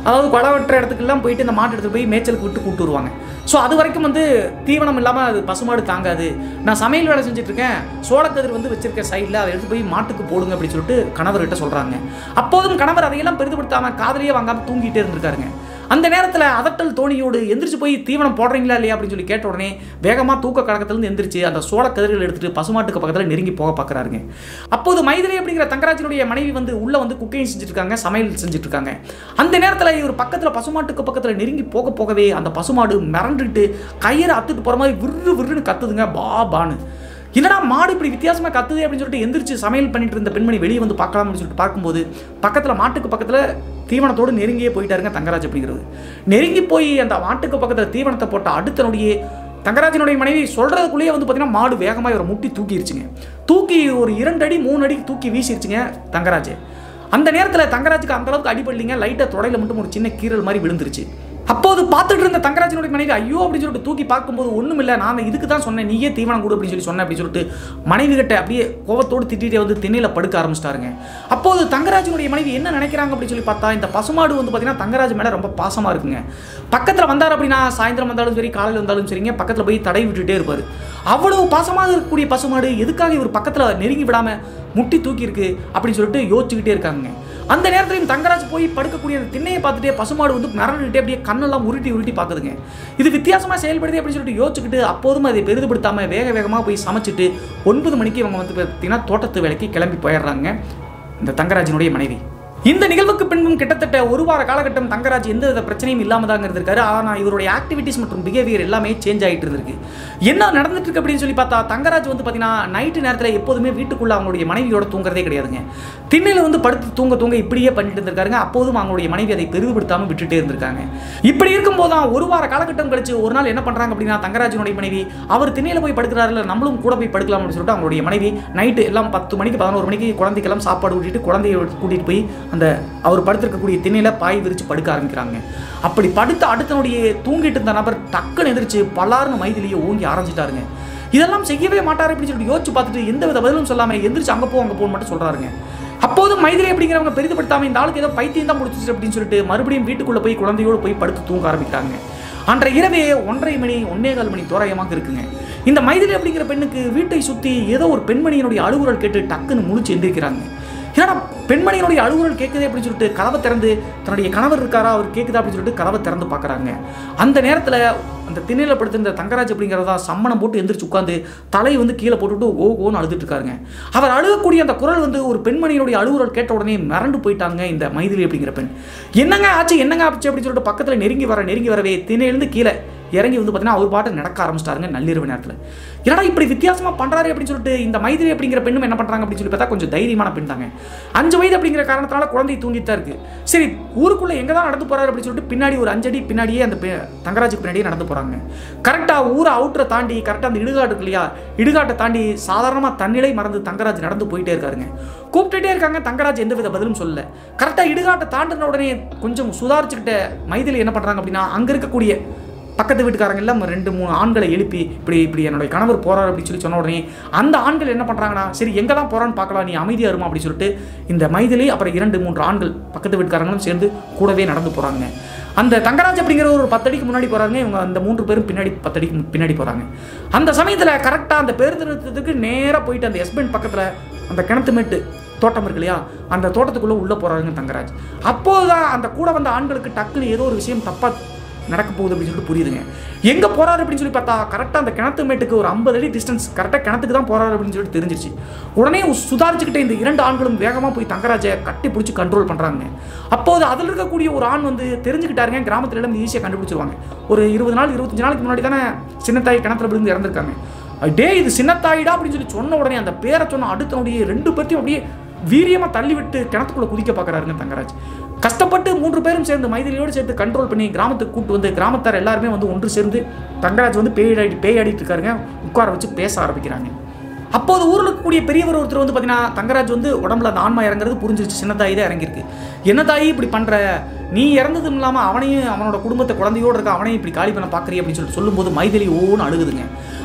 அதாவது கொலை வெட்டுற இடத்துக்குலாம் போயிட்டு இந்த மாட்டு எடுத்துகிட்டு போய் மேய்ச்சலுக்கு விட்டு கூப்பிட்டு வருவாங்க. ஸோ அது வரைக்கும் வந்து தீவனம் இல்லாமல் அது பசுமாடு தாங்காது. நான் சமையல் வேலை செஞ்சுட்ருக்கேன், சோளக்கதிர் வந்து வச்சிருக்க சைடில் அதை எடுத்து போய் மாட்டுக்கு போடுங்க அப்படின்னு சொல்லிட்டு கணவர்கிட்ட சொல்கிறாங்க. அப்போதும் கணவர் அதையெல்லாம் பெரிதுபடுத்தாமல் காதலியே வாங்காமல் தூங்கிட்டே இருந்திருக்காருங்க. அந்த நேரத்தில் அதட்டல் தோணியோடு எந்திரிச்சு போய் தீவனம் போடுறீங்களா இல்லையா அப்படின்னு சொல்லி கேட்ட உடனே வேகமாக தூக்க கழகத்திலிருந்து எந்திரிச்சு அந்த சோளக்கதிர்கள் எடுத்துட்டு பசுமாட்டுக்கு பக்கத்தில் நெருங்கி போக பார்க்குறாருங்க. அப்போது மைதிலி அப்படிங்கிற தங்கராஜனுடைய மனைவி வந்து உள்ள வந்து குக்கிங் செஞ்சுட்டு இருக்காங்க, சமையல் செஞ்சுட்டு இருக்காங்க. அந்த நேரத்தில் இவர் பக்கத்தில் பசுமாட்டுக்கு பக்கத்தில் நெருங்கி போக போகவே அந்த பசுமாடு மிரண்டுட்டு கயிறை அத்துட்டு போகிற மாதிரி விறு விறுன்னு கத்துதுங்க, பா பான்னு. என்னடா மாடு இப்படி வித்தியாசமாக கத்துது அப்படின்னு சொல்லிட்டு எந்திரிச்சு சமையல் பண்ணிட்டு இருந்த பெண்மணி வெளியே வந்து பார்க்கலாம் அப்படின்னு சொல்லிட்டு பார்க்கும்போது பக்கத்தில் மாட்டுக்கு பக்கத்தில் தீவனத்தோடு நெருங்கியே போயிட்டாருங்க தங்கராஜ் அப்படிங்கிறது. நெருங்கி போய் அந்த மாட்டுக்கு பக்கத்தில் தீவனத்தை போட்ட அடுத்த நொடியே தங்கராஜனுடைய மனைவி சொல்கிறதுக்குள்ளேயே வந்து பார்த்தீங்கன்னா மாடு வேகமாக இவரை முட்டி தூக்கிடுச்சுங்க. தூக்கி ஒரு இரண்டு அடி மூணு அடிக்கு தூக்கி வீசிடுச்சுங்க தங்கராஜ். அந்த நேரத்தில் தங்கராஜுக்கு அந்த அளவுக்கு அடிபடலிங்க, லைட்டாக தொடையில் மட்டும் ஒரு சின்ன கீரல் மாதிரி விழுந்துருச்சு. அப்போது பார்த்துட்டு இருந்த தங்கராஜனுடைய மனைவி ஐயோ அப்படின்னு சொல்லிட்டு தூக்கி பார்க்கும்போது ஒன்றும் இல்லை, நான் இதுக்கு தான் சொன்னேன், நீயே தீவனம் கொடு அப்படின்னு சொல்லி சொன்னேன் அப்படின்னு சொல்லிட்டு மனைவி கிட்ட அப்படியே கோவத்தோடு திட்டிகிட்டே வந்து திண்ணையில் படுக்க ஆரம்பிச்சிட்டாருங்க. அப்போது தங்கராஜனுடைய மனைவி என்ன நினைக்கிறாங்க அப்படின்னு சொல்லி பார்த்தா இந்த பசுமாடு வந்து பார்த்தீங்கன்னா தங்கராஜ் மேலே ரொம்ப பாசமாக இருக்குங்க. பக்கத்தில் வந்தார் அப்படின்னா சாயந்தரம் வந்தாலும் சரி காலையில் வந்தாலும் சரிங்க பக்கத்தில் போய் தடை விட்டுட்டே இருப்பார். அவ்வளவு பாசமாக இருக்கக்கூடிய பசுமாடு எதுக்காக இவர் பக்கத்தில் நெருங்கி விடாமல் முட்டி தூக்கி இருக்கு அப்படின்னு சொல்லிட்டு யோசிச்சுக்கிட்டே இருக்காங்க. அந்த நேரத்திலையும் தங்கராஜ் போய் படுக்கக்கூடிய அந்த திண்ணையை பார்த்துட்டே பசுமாடு வந்து மிரண்டுட்டே அப்படியே கண்ணெல்லாம் உருட்டி உருட்டி பார்க்குதுங்க. இது வித்தியாசமாக செயல்படுது அப்படின்னு சொல்லிட்டு யோசிச்சுக்கிட்டு அப்போதும் அதை பெரிதுபடுத்தாமல் வேக வேகமாக போய் சமைச்சிட்டு ஒன்பது மணிக்கு இவங்க வந்து பார்த்தீங்கன்னா தோட்டத்து வேலைக்கு கிளம்பி போயிடுறாங்க இந்த தங்கராஜனுடைய மனைவி. இந்த நிகழ்வுக்கு பின்பும் கிட்டத்தட்ட ஒரு வார காலகட்டம் தங்கராஜ் எந்த வித பிரச்சனையும் இல்லாமல் தாங்க இருந்திருக்காரு. ஆனால் இவருடைய ஆக்டிவிட்டிஸ் மற்றும் பிஹேவியர் எல்லாமே சேஞ்ச் ஆகிட்டு இருந்திருக்கு. என்ன நடந்துட்டு இருக்கு அப்படின்னு சொல்லி பார்த்தா தங்கராஜ் வந்து பார்த்தீங்கன்னா நைட்டு நேரத்தில் எப்போதுமே வீட்டுக்குள்ள அவங்களுடைய மனைவியோட தூங்குறதே கிடையாதுங்க. திண்ணையில் வந்து படுத்து தூங்க தூங்க இப்படியே பண்ணிட்டு இருந்திருக்காருங்க. அப்போதும் அவங்களுடைய மனைவி அதை பெரிதுபடுத்தாமல் விட்டுட்டே இருந்திருக்காங்க. இப்படி இருக்கும்போது தான் ஒரு வார காலகட்டம் கழிச்சு ஒரு நாள் என்ன பண்ணுறாங்க அப்படின்னா தங்கராஜனுடைய மனைவி அவர் திண்ணையில் போய் படுக்கிறாருல நம்மளும் கூட போய் படுக்கலாம் அப்படின்னு சொல்லிட்டு அவங்களுடைய மனைவி நைட்டு எல்லாம் பத்து மணிக்கு பதினோரு மணிக்கு குழந்தைக்கெல்லாம் சாப்பாடு ஊட்டிட்டு குழந்தைய கூட்டிகிட்டு போய் அந்த அவர் படுத்திருக்கக்கூடிய திண்ணையில் பாய் விரிச்சு படுக்க ஆரம்பிக்கிறாங்க. அப்படி படுத்த அடுத்தனுடைய தூங்கிட்டு இருந்த நபர் டக்குன்னு எதிர்த்து பல்லாருன்னு மைதிலியை ஓங்கி ஆரம்பிச்சிட்டாருங்க. இதெல்லாம் செய்யவே மாட்டார் அப்படின்னு சொல்லிட்டு யோசிச்சு பார்த்துட்டு எந்த வித பதிலும் சொல்லாமல் எந்திரிச்சு அங்கே போ அங்கே போன்னு மட்டும் சொல்கிறாருங்க. அப்போதும் மைதிலி அப்படிங்கிறவங்க பெரிதுபடுத்தாமல் இந்த ஆளுக்கு ஏதோ பைத்தியம் தான் முடிச்சிச்சு அப்படின்னு சொல்லிட்டு மறுபடியும் வீட்டுக்குள்ளே போய் குழந்தையோடு போய் படுத்து தூங்க ஆரம்பிக்கிறாங்க. அன்றைய இரவே ஒன்றரை மணி ஒன்னே கால் மணி தோராயமாக இருக்குங்க. இந்த மைதிலி அப்படிங்கிற பெண்ணுக்கு வீட்டை சுற்றி ஏதோ ஒரு பெண்மணியினுடைய அழுகுரல் கேட்டு டக்குன்னு முழிச்சு எந்திரிக்கிறாங்க. ஏன்னா பெண்மணியினுடைய அழுகுரல் கேட்குது அப்படின்னு சொல்லிட்டு கதவை திறந்து தன்னுடைய கணவர் இருக்காரா அவர் கேட்குதா அப்படின்னு சொல்லிட்டு கதவை திறந்து பார்க்குறாங்க. அந்த நேரத்தில் அந்த திண்ணையில் படுத்திருந்த தங்கராஜ் அப்படிங்கிறதா சம்மணம் போட்டு எந்திரிச்சு உட்காந்து தலையை வந்து கீழே போட்டுவிட்டு ஓ ஓன்னு அழுதுட்டு இருக்காருங்க. அவர் அழுகக்கூடிய அந்த குரல் வந்து ஒரு பெண்மணியினுடைய அழுகுரல் கேட்ட உடனே மிரண்டு போயிட்டாங்க இந்த மைதிலி அப்படிங்கிற பெண். என்னங்க ஆச்சு என்னங்க ஆச்சு அப்படின்னு சொல்லிட்டு பக்கத்தில் நெருங்கி வர நெருங்கி வரவே திண்ணையிலேருந்து கீழே இறங்கி வந்து பார்த்தீங்கன்னா அவர் பாட்டு நடக்க ஆரம்பிச்சிட்டாருங்க நள்ளிரவு நேரத்தில். ஏன்னா இப்படி வித்தியாசமாக பண்ணுறாரு அப்படின்னு சொல்லிட்டு இந்த மைதிலி அப்படிங்கிற பெண்ணும் என்ன பண்ணுறாங்க அப்படின்னு சொல்லி பார்த்தா கொஞ்சம் தைரியமான பெண் தாங்க. அஞ்சு வயது அப்படிங்கிற காரணத்தினால குழந்தை தூங்கிட்டு தான் இருக்குது. சரி ஊருக்குள்ளே எங்கே தான் நடந்து போகிறாரு அப்படின்னு சொல்லிட்டு பின்னாடி ஒரு அஞ்சடி பின்னாடியே அந்த தங்கராஜுக்கு பின்னாடியே நடந்து போகிறாங்க. கரெக்டாக ஊரை அவுட்டரை தாண்டி கரெக்டாக அந்த இடுகாட்டு இருக்கு இல்லையா, இடுகாட்டை தாண்டி சாதாரணமாக தன்னிலை மறந்து தங்கராஜ் நடந்து போயிட்டே இருக்காருங்க. கூப்பிட்டுட்டே இருக்காங்க, தங்கராஜ் எந்த வித பதிலும் சொல்லல. கரெக்டாக இடுகாட்டை தாண்டின உடனே கொஞ்சம் சுதாரிச்சுக்கிட்ட மைதிலி என்ன பண்ணுறாங்க அப்படின்னா அங்கே இருக்கக்கூடிய பக்கத்து வீட்டுக்காரங்க எல்லாம் ரெண்டு மூணு ஆண்களை எழுப்பி இப்படி இப்படி என்னுடைய கணவர் போறாரு அப்படின்னு சொல்லி சொன்ன உடனே அந்த ஆண்கள் என்ன பண்ணுறாங்கன்னா சரி எங்கே தான் போகிறான்னு பார்க்கலாம் நீ அமைதியாக இருமா அப்படின்னு சொல்லிட்டு இந்த மைதிலி அப்புறம் இரண்டு மூன்று ஆண்கள் பக்கத்து வீட்டுக்காரங்களும் சேர்ந்து கூடவே நடந்து போகிறாங்க. அந்த தங்கராஜ் அப்படிங்கிற ஒரு பத்தடிக்கு முன்னாடி போகிறாங்க, இவங்க அந்த மூன்று பேரும் பின்னாடி பத்தடிக்கு பின்னாடி போகிறாங்க. அந்த சமயத்தில் கரெக்டாக அந்த பேருந்து நிறுத்தத்துக்கு நேராக போயிட்டு அந்த எஸ்பெண்ட் பக்கத்தில் அந்த கிணத்து மேட்டு தோட்டம் இருக்கு இல்லையா அந்த தோட்டத்துக்குள்ளே உள்ளே போகிறாங்க தங்கராஜ். அப்போதுதான் அந்த கூட வந்த ஆண்களுக்கு டக்குன்னு ஏதோ ஒரு விஷயம் தப்பாக நடக்க போகுது அப்படின்னு சொல்லிட்டு புரியுதுங்க. எங்கே போகிறாரு அப்படின்னு சொல்லி பார்த்தா கரெக்டாக அந்த கிணத்து மேட்டுக்கு ஒரு ஐம்பது அடி டிஸ்டன்ஸ் கரெக்டாக கிணத்துக்கு தான் போகிறாரு அப்படின்னு சொல்லிட்டு தெரிஞ்சிருச்சு. உடனே சுதாரிச்சுக்கிட்ட இந்த இரண்டு ஆண்களும் வேகமாக போய் தங்கராஜை கட்டி பிடிச்சி கண்ட்ரோல் பண்ணுறாங்க. அப்போது அதில் இருக்கக்கூடிய ஒரு ஆண் வந்து தெரிஞ்சுக்கிட்டாருங்க, கிராமத்துல இருந்து ஈஸியாக கண்டுபிடிச்சிருவாங்க. ஒரு இருபது நாள் இருபத்தஞ்சு நாளைக்கு முன்னாடி தானே சின்னத்தாய் கிணத்துல விழுந்து இறந்துருக்காங்க. டே இது சின்னத்தாயிடா அப்படின்னு சொல்லி சொன்ன உடனே அந்த பேரை சொன்ன அடுத்தனுடைய ரெண்டு பேர்த்தையும் அப்படியே வீரியமாக தள்ளி விட்டு கிணத்துக்குள்ளே குதிக்க பார்க்குறாருங்க தங்கராஜ். கஷ்டப்பட்டு மூன்று பேரும் சேர்ந்து மைதிலியோடு சேர்த்து கண்ட்ரோல் பண்ணி கிராமத்துக்கு கூப்பிட்டு வந்து கிராமத்தார் எல்லாருமே வந்து ஒன்று சேர்ந்து தங்கராஜ் வந்து பேயாடி பேயாடிட்டு இருக்காருங்க. உட்கார வச்சு பேச ஆரம்பிக்கிறாங்க. அப்போது ஊரில் இருக்கக்கூடிய பெரியவர் ஒருத்தர் வந்து பார்த்தீங்கன்னா தங்கராஜ் வந்து உடம்புல அந்த ஆன்மா இறங்குறது புரிஞ்சிருச்சு, சின்ன தாய் தான் இறங்கியிருக்கு, என்ன தாயி இப்படி பண்ணுற, நீ இறந்ததும் இல்லாமல் அவனையும் அவனோட குடும்பத்தை குழந்தையோடு இருக்க அவனையும் இப்படி காலி பண்ண பார்க்குறீ அப்படின்னு சொல்லிட்டு சொல்லும்போது மைதிலி ஓன்னு அழுகுதுங்க.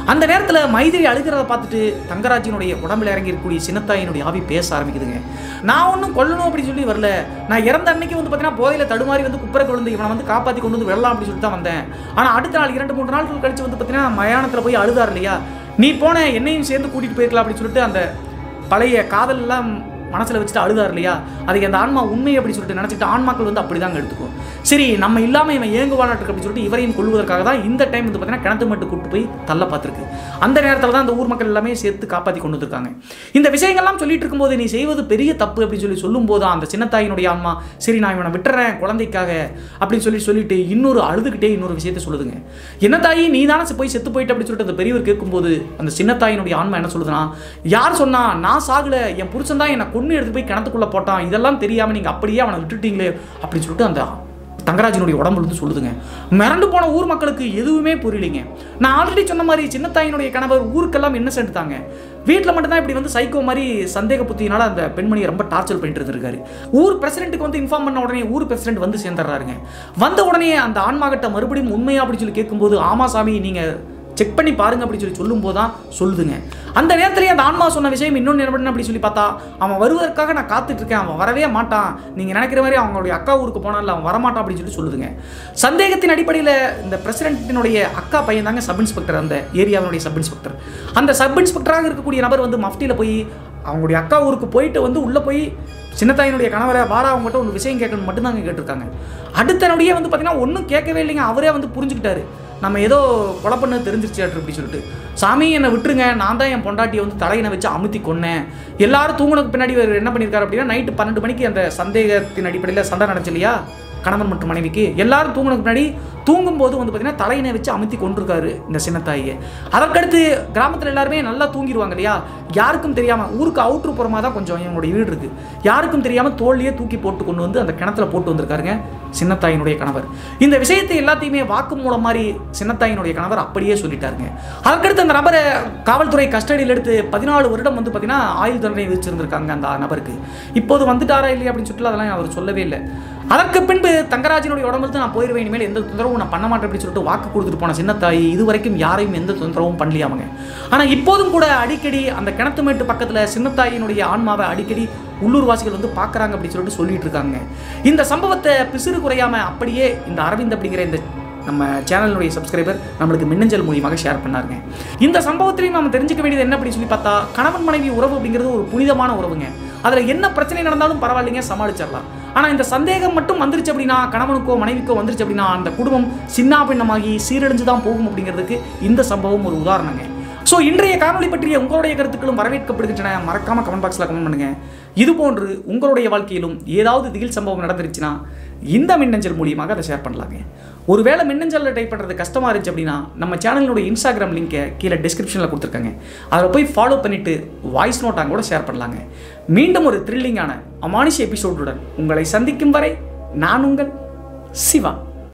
அந்த நேரத்தில் மைதிரி அழுகிறத பார்த்துட்டு தங்கராஜினுடைய உடம்புல இறங்கி இருக்கக்கூடிய சின்னத்தாயினுடைய ஆவி பேச ஆரம்பிக்குதுங்க. நான் ஒன்றும் கொல்லணும் அப்படின்னு சொல்லி வரல, நான் இறந்த அன்னைக்கு வந்து பார்த்தீங்கன்னா போதையில் தடுமாறி வந்து குப்பரை கொண்டு இவனை வந்து காப்பாற்றி கொண்டு வந்து வெள்ளலாம் அப்படின்னு சொல்லிட்டு தான் வந்தேன். ஆனால் அடுத்த நாள் இரண்டு மூன்று நாட்கள் கழிச்சு வந்து பார்த்தீங்கன்னா மயானத்தில் போய் அழுதார் இல்லையா, நீ போன என்னையும் சேர்ந்து கூட்டிகிட்டு போயிருக்கலாம் அப்படின்னு சொல்லிட்டு அந்த பழைய காதல் எல்லாம் மனசில் வச்சுட்டு அழுதார் இல்லையா, அதுக்கு அந்த ஆன்மா உண்மை அப்படின்னு சொல்லிட்டு நினச்சிட்டு ஆன்மாக்கள் வந்து அப்படி தாங்க எடுத்துக்கும். சரி நம்ம இல்லாமல் இவன் ஏங்குவானாட்டுக்கு அப்படின்னு சொல்லிட்டு இவரையும் கொள்வதற்காக தான் இந்த டைம் வந்து பார்த்தீங்கன்னா கிணத்து மட்டும் கூட்டு போய் தள்ள பார்த்துருக்கு. அந்த நேரத்தில் தான் அந்த ஊர் மக்கள் எல்லாமே சேர்த்து காப்பாற்றி கொண்டு வந்திருக்காங்க. இந்த விஷயங்கள்லாம் சொல்லிட்டு இருக்கும்போது நீ செய்வது பெரிய தப்பு அப்படின்னு சொல்லி சொல்லும் போது அந்த சின்னத்தாயினுடைய ஆன்மா சரி நான் இவனை விட்டுறேன் குழந்தைக்காக அப்படின்னு சொல்லி சொல்லிட்டு இன்னொரு அழுதுகிட்டே இன்னொரு விஷயத்தை சொல்லுதுங்க. என்ன தாயி நீ தானே போய் செத்து போயிட்டு அப்படின்னு சொல்லிட்டு அந்த பெரியவர் கேட்கும்போது அந்த சின்னத்தாயினுடைய ஆன்மா என்ன சொல்லுதுன்னா, யார் சொன்னா நான் சாகல, என் புருஷன் தான் என்னை கொண்டு எடுத்து போய் கிணத்துக்குள்ள போட்டான், இதெல்லாம் தெரியாம நீங்க அப்படியே அவனை விட்டுட்டீங்களே அப்படின்னு சொல்லிட்டு அந்த தங்கராஜனுடைய உடம்புல இருந்து சொல்லுதுங்க. மிரண்டு போன ஊர் மக்களுக்கு எதுவுமே புரியலைங்க. நான் ஆல்ரெடி சொன்ன மாதிரி சின்னத்தாயினுடைய கணவர் ஊருக்கெல்லாம் என்ன செஞ்சுட்டாங்க, வீட்டில் மட்டும்தான் இப்படி வந்து சைக்கோ மாதிரி சந்தேக புத்தினால அந்த பெண்மணியை ரொம்ப டார்ச்சர் பண்ணிட்டு இருந்திருக்காரு. ஊர் பிரசிடென்ட்டுக்கு வந்து இன்ஃபார்ம் பண்ண உடனே ஊர் பிரசிடென்ட் வந்து சேர்ந்துடுறாருங்க. வந்த உடனே அந்த ஆன்மாகிட்ட மறுபடியும் உண்மையா அப்படின்னு சொல்லி கேட்கும்போது ஆமா சாமி நீங்க செக் பண்ணி பாருங்க அப்படின்னு சொல்லி சொல்லும் போது தான் சொல்லுதுங்க. அந்த நேரத்திலேயே அந்த ஆன்மா சொன்ன விஷயம் இன்னொன்று என்ன அப்படி சொல்லி பார்த்தா, அவன் வருவதற்காக நான் காத்துட்டு இருக்கேன், அவன் வரவே மாட்டான், நீங்க நினைக்கிற மாதிரி அவங்களுடைய அக்கா ஊருக்கு போனால அவன் வரமாட்டான் அப்படின்னு சொல்லி சொல்லுதுங்க. சந்தேகத்தின் அடிப்படையில் இந்த பிரசிடென்ட்டினுடைய அக்கா பையன் தாங்க சப் இன்ஸ்பெக்டர், அந்த ஏரியாவினுடைய சப் இன்ஸ்பெக்டர். அந்த சப் இன்ஸ்பெக்டராக இருக்கக்கூடிய நபர் வந்து மஃப்டியில் போய் அவங்களுடைய அக்கா ஊருக்கு போயிட்டு வந்து உள்ளே போய் சின்னத்தாயினுடைய கணவரை வாரா அவங்ககிட்ட ஒரு விஷயம் கேட்கணும் மட்டும்தாங்க கேட்டிருக்காங்க. அடுத்த நொடியே வந்து பார்த்தீங்கன்னா ஒன்றும் கேட்கவே இல்லைங்க. அவரே வந்து புரிஞ்சுக்கிட்டாரு நம்ம ஏதோ கொலை பண்ண தெரிஞ்சிருச்சு அப்படின்னு சொல்லிட்டு, சாமி என்னை விட்டுருங்க, நான் தான் என் பொண்டாட்டியை வந்து தலையினை வச்சு அமுத்தி கொன்னேன். எல்லாரும் தூங்குனதுக்கு பின்னாடி என்ன பண்ணியிருக்காரு அப்படின்னா நைட்டு பன்னெண்டு மணிக்கு அந்த சந்தேகத்தின் அடிப்படையில் சண்டை நடந்துச்சு இல்லையா கணவன் மற்றும் மனைவிக்கு, எல்லாரும் தூங்குனதுக்கு முன்னாடி தூங்கும்போது வந்து பார்த்தீங்கன்னா தலையினை வச்சு அமுத்தி கொண்டிருக்காரு இந்த சின்னத்தாயை. அதற்கடுத்து கிராமத்தில் எல்லாருமே நல்லா தூங்கிடுவாங்க இல்லையா, யாருக்கும் தெரியாமல் ஊருக்கு அவுட்ரு புறமாக தான் கொஞ்சம் இவங்களுடைய வீடு இருக்குது, யாருக்கும் தெரியாமல் தோல்லையே தூக்கி போட்டு கொண்டு வந்து அந்த கிணத்துல போட்டு வந்திருக்காருங்க சின்னத்தாயினுடைய கணவர். இந்த விஷயத்தை எல்லாத்தையுமே வாக்கு மூலம் மாதிரி சின்னத்தாயினுடைய கணவர் அப்படியே சொல்லிட்டாருங்க. அதற்கடுத்து அந்த நபரை காவல்துறை கஸ்டடியில் எடுத்து பதினாலு வருடம் வந்து பார்த்தீங்கன்னா ஆயுள் தண்டனை விதிச்சிருந்திருக்காங்க அந்த நபருக்கு. இப்போது வந்துட்டாரா இல்லையா அப்படின்னு சொல்லிட்டு அதெல்லாம் அவர் சொல்லவே இல்லை. அதற்கு பின்பு தங்கராஜனுடைய உடம்புல நான் போயிடுவேன், இனிமேல் எந்த தொந்தரவும் நான் பண்ண மாட்டேன் அப்படின்னு சொல்லிட்டு வாக்கு கொடுத்துட்டு போன சின்னத்தாயி இதுவரைக்கும் யாரையும் எந்த தொந்தரவும் பண்ணலையாமங்க. ஆனால் இப்போதும் கூட அடிக்கடி அந்த கிணத்துமேட்டு பக்கத்தில் சின்னத்தாயினுடைய ஆன்மாவை அடிக்கடி உள்ளூர்வாசிகள் வந்து பார்க்குறாங்க அப்படின்னு சொல்லிட்டு சொல்லிட்டு இருக்காங்க. இந்த சம்பவத்தை பிசிறு குறையாம அப்படியே இந்த அரவிந்த் அப்படிங்கிற இந்த நம்ம சேனலுடைய சப்ஸ்கிரைபர் நம்மளுக்கு மின்னஞ்சல் மூலியமாக ஷேர் பண்ணாருங்க. இந்த சம்பவத்திலையும் நம்ம தெரிஞ்சுக்க வேண்டியது என்ன அப்படின்னு சொல்லி பார்த்தா, கணவன் மனைவி உறவு அப்படிங்கிறது ஒரு புனிதமான உறவுங்க. அதில் என்ன பிரச்சனை நடந்தாலும் பரவாயில்லைங்க, சமாளிச்சிடலாம். ஆனால் இந்த சந்தேகம் மட்டும் வந்துருச்சு அப்படின்னா, கணவனுக்கோ மனைவிக்கோ வந்துருச்சு அப்படின்னா அந்த குடும்பம் சின்னாபின்னமாகி சீரழிஞ்சு தான் போகும் அப்படிங்கிறதுக்கு இந்த சம்பவம் ஒரு உதாரணங்க. ஸோ இன்றைய காணொலி பற்றிய உங்களுடைய கருத்துக்களும் வரவேற்கப்படுகின்றன. மறக்காம கமெண்ட் பாக்ஸில் கமெண்ட் பண்ணுங்க. இதுபோன்று உங்களுடைய வாழ்க்கையிலும் ஏதாவது திகில் சம்பவம் நடந்துருச்சுன்னா இந்த மின்னஞ்சல் மூலியமாக அதை ஷேர் பண்ணலாங்க. ஒருவேளை மின்னஞ்சலில் டைப் பண்ணுறது கஷ்டமாக இருந்துச்சு அப்படின்னா நம்ம சேனலினுடைய இன்ஸ்டாகிராம் லிங்கை கீழே டிஸ்கிரிப்ஷனில் கொடுத்துருக்காங்க, அதில் போய் ஃபாலோ பண்ணிவிட்டு வாய்ஸ் நோட்டாக கூட ஷேர் பண்ணலாங்க. மீண்டும் ஒரு த்ரில்லிங்கான அமானுஷ எபிசோடுடன் உங்களை சந்திக்கும் வரை நான் உங்கள் சிவா.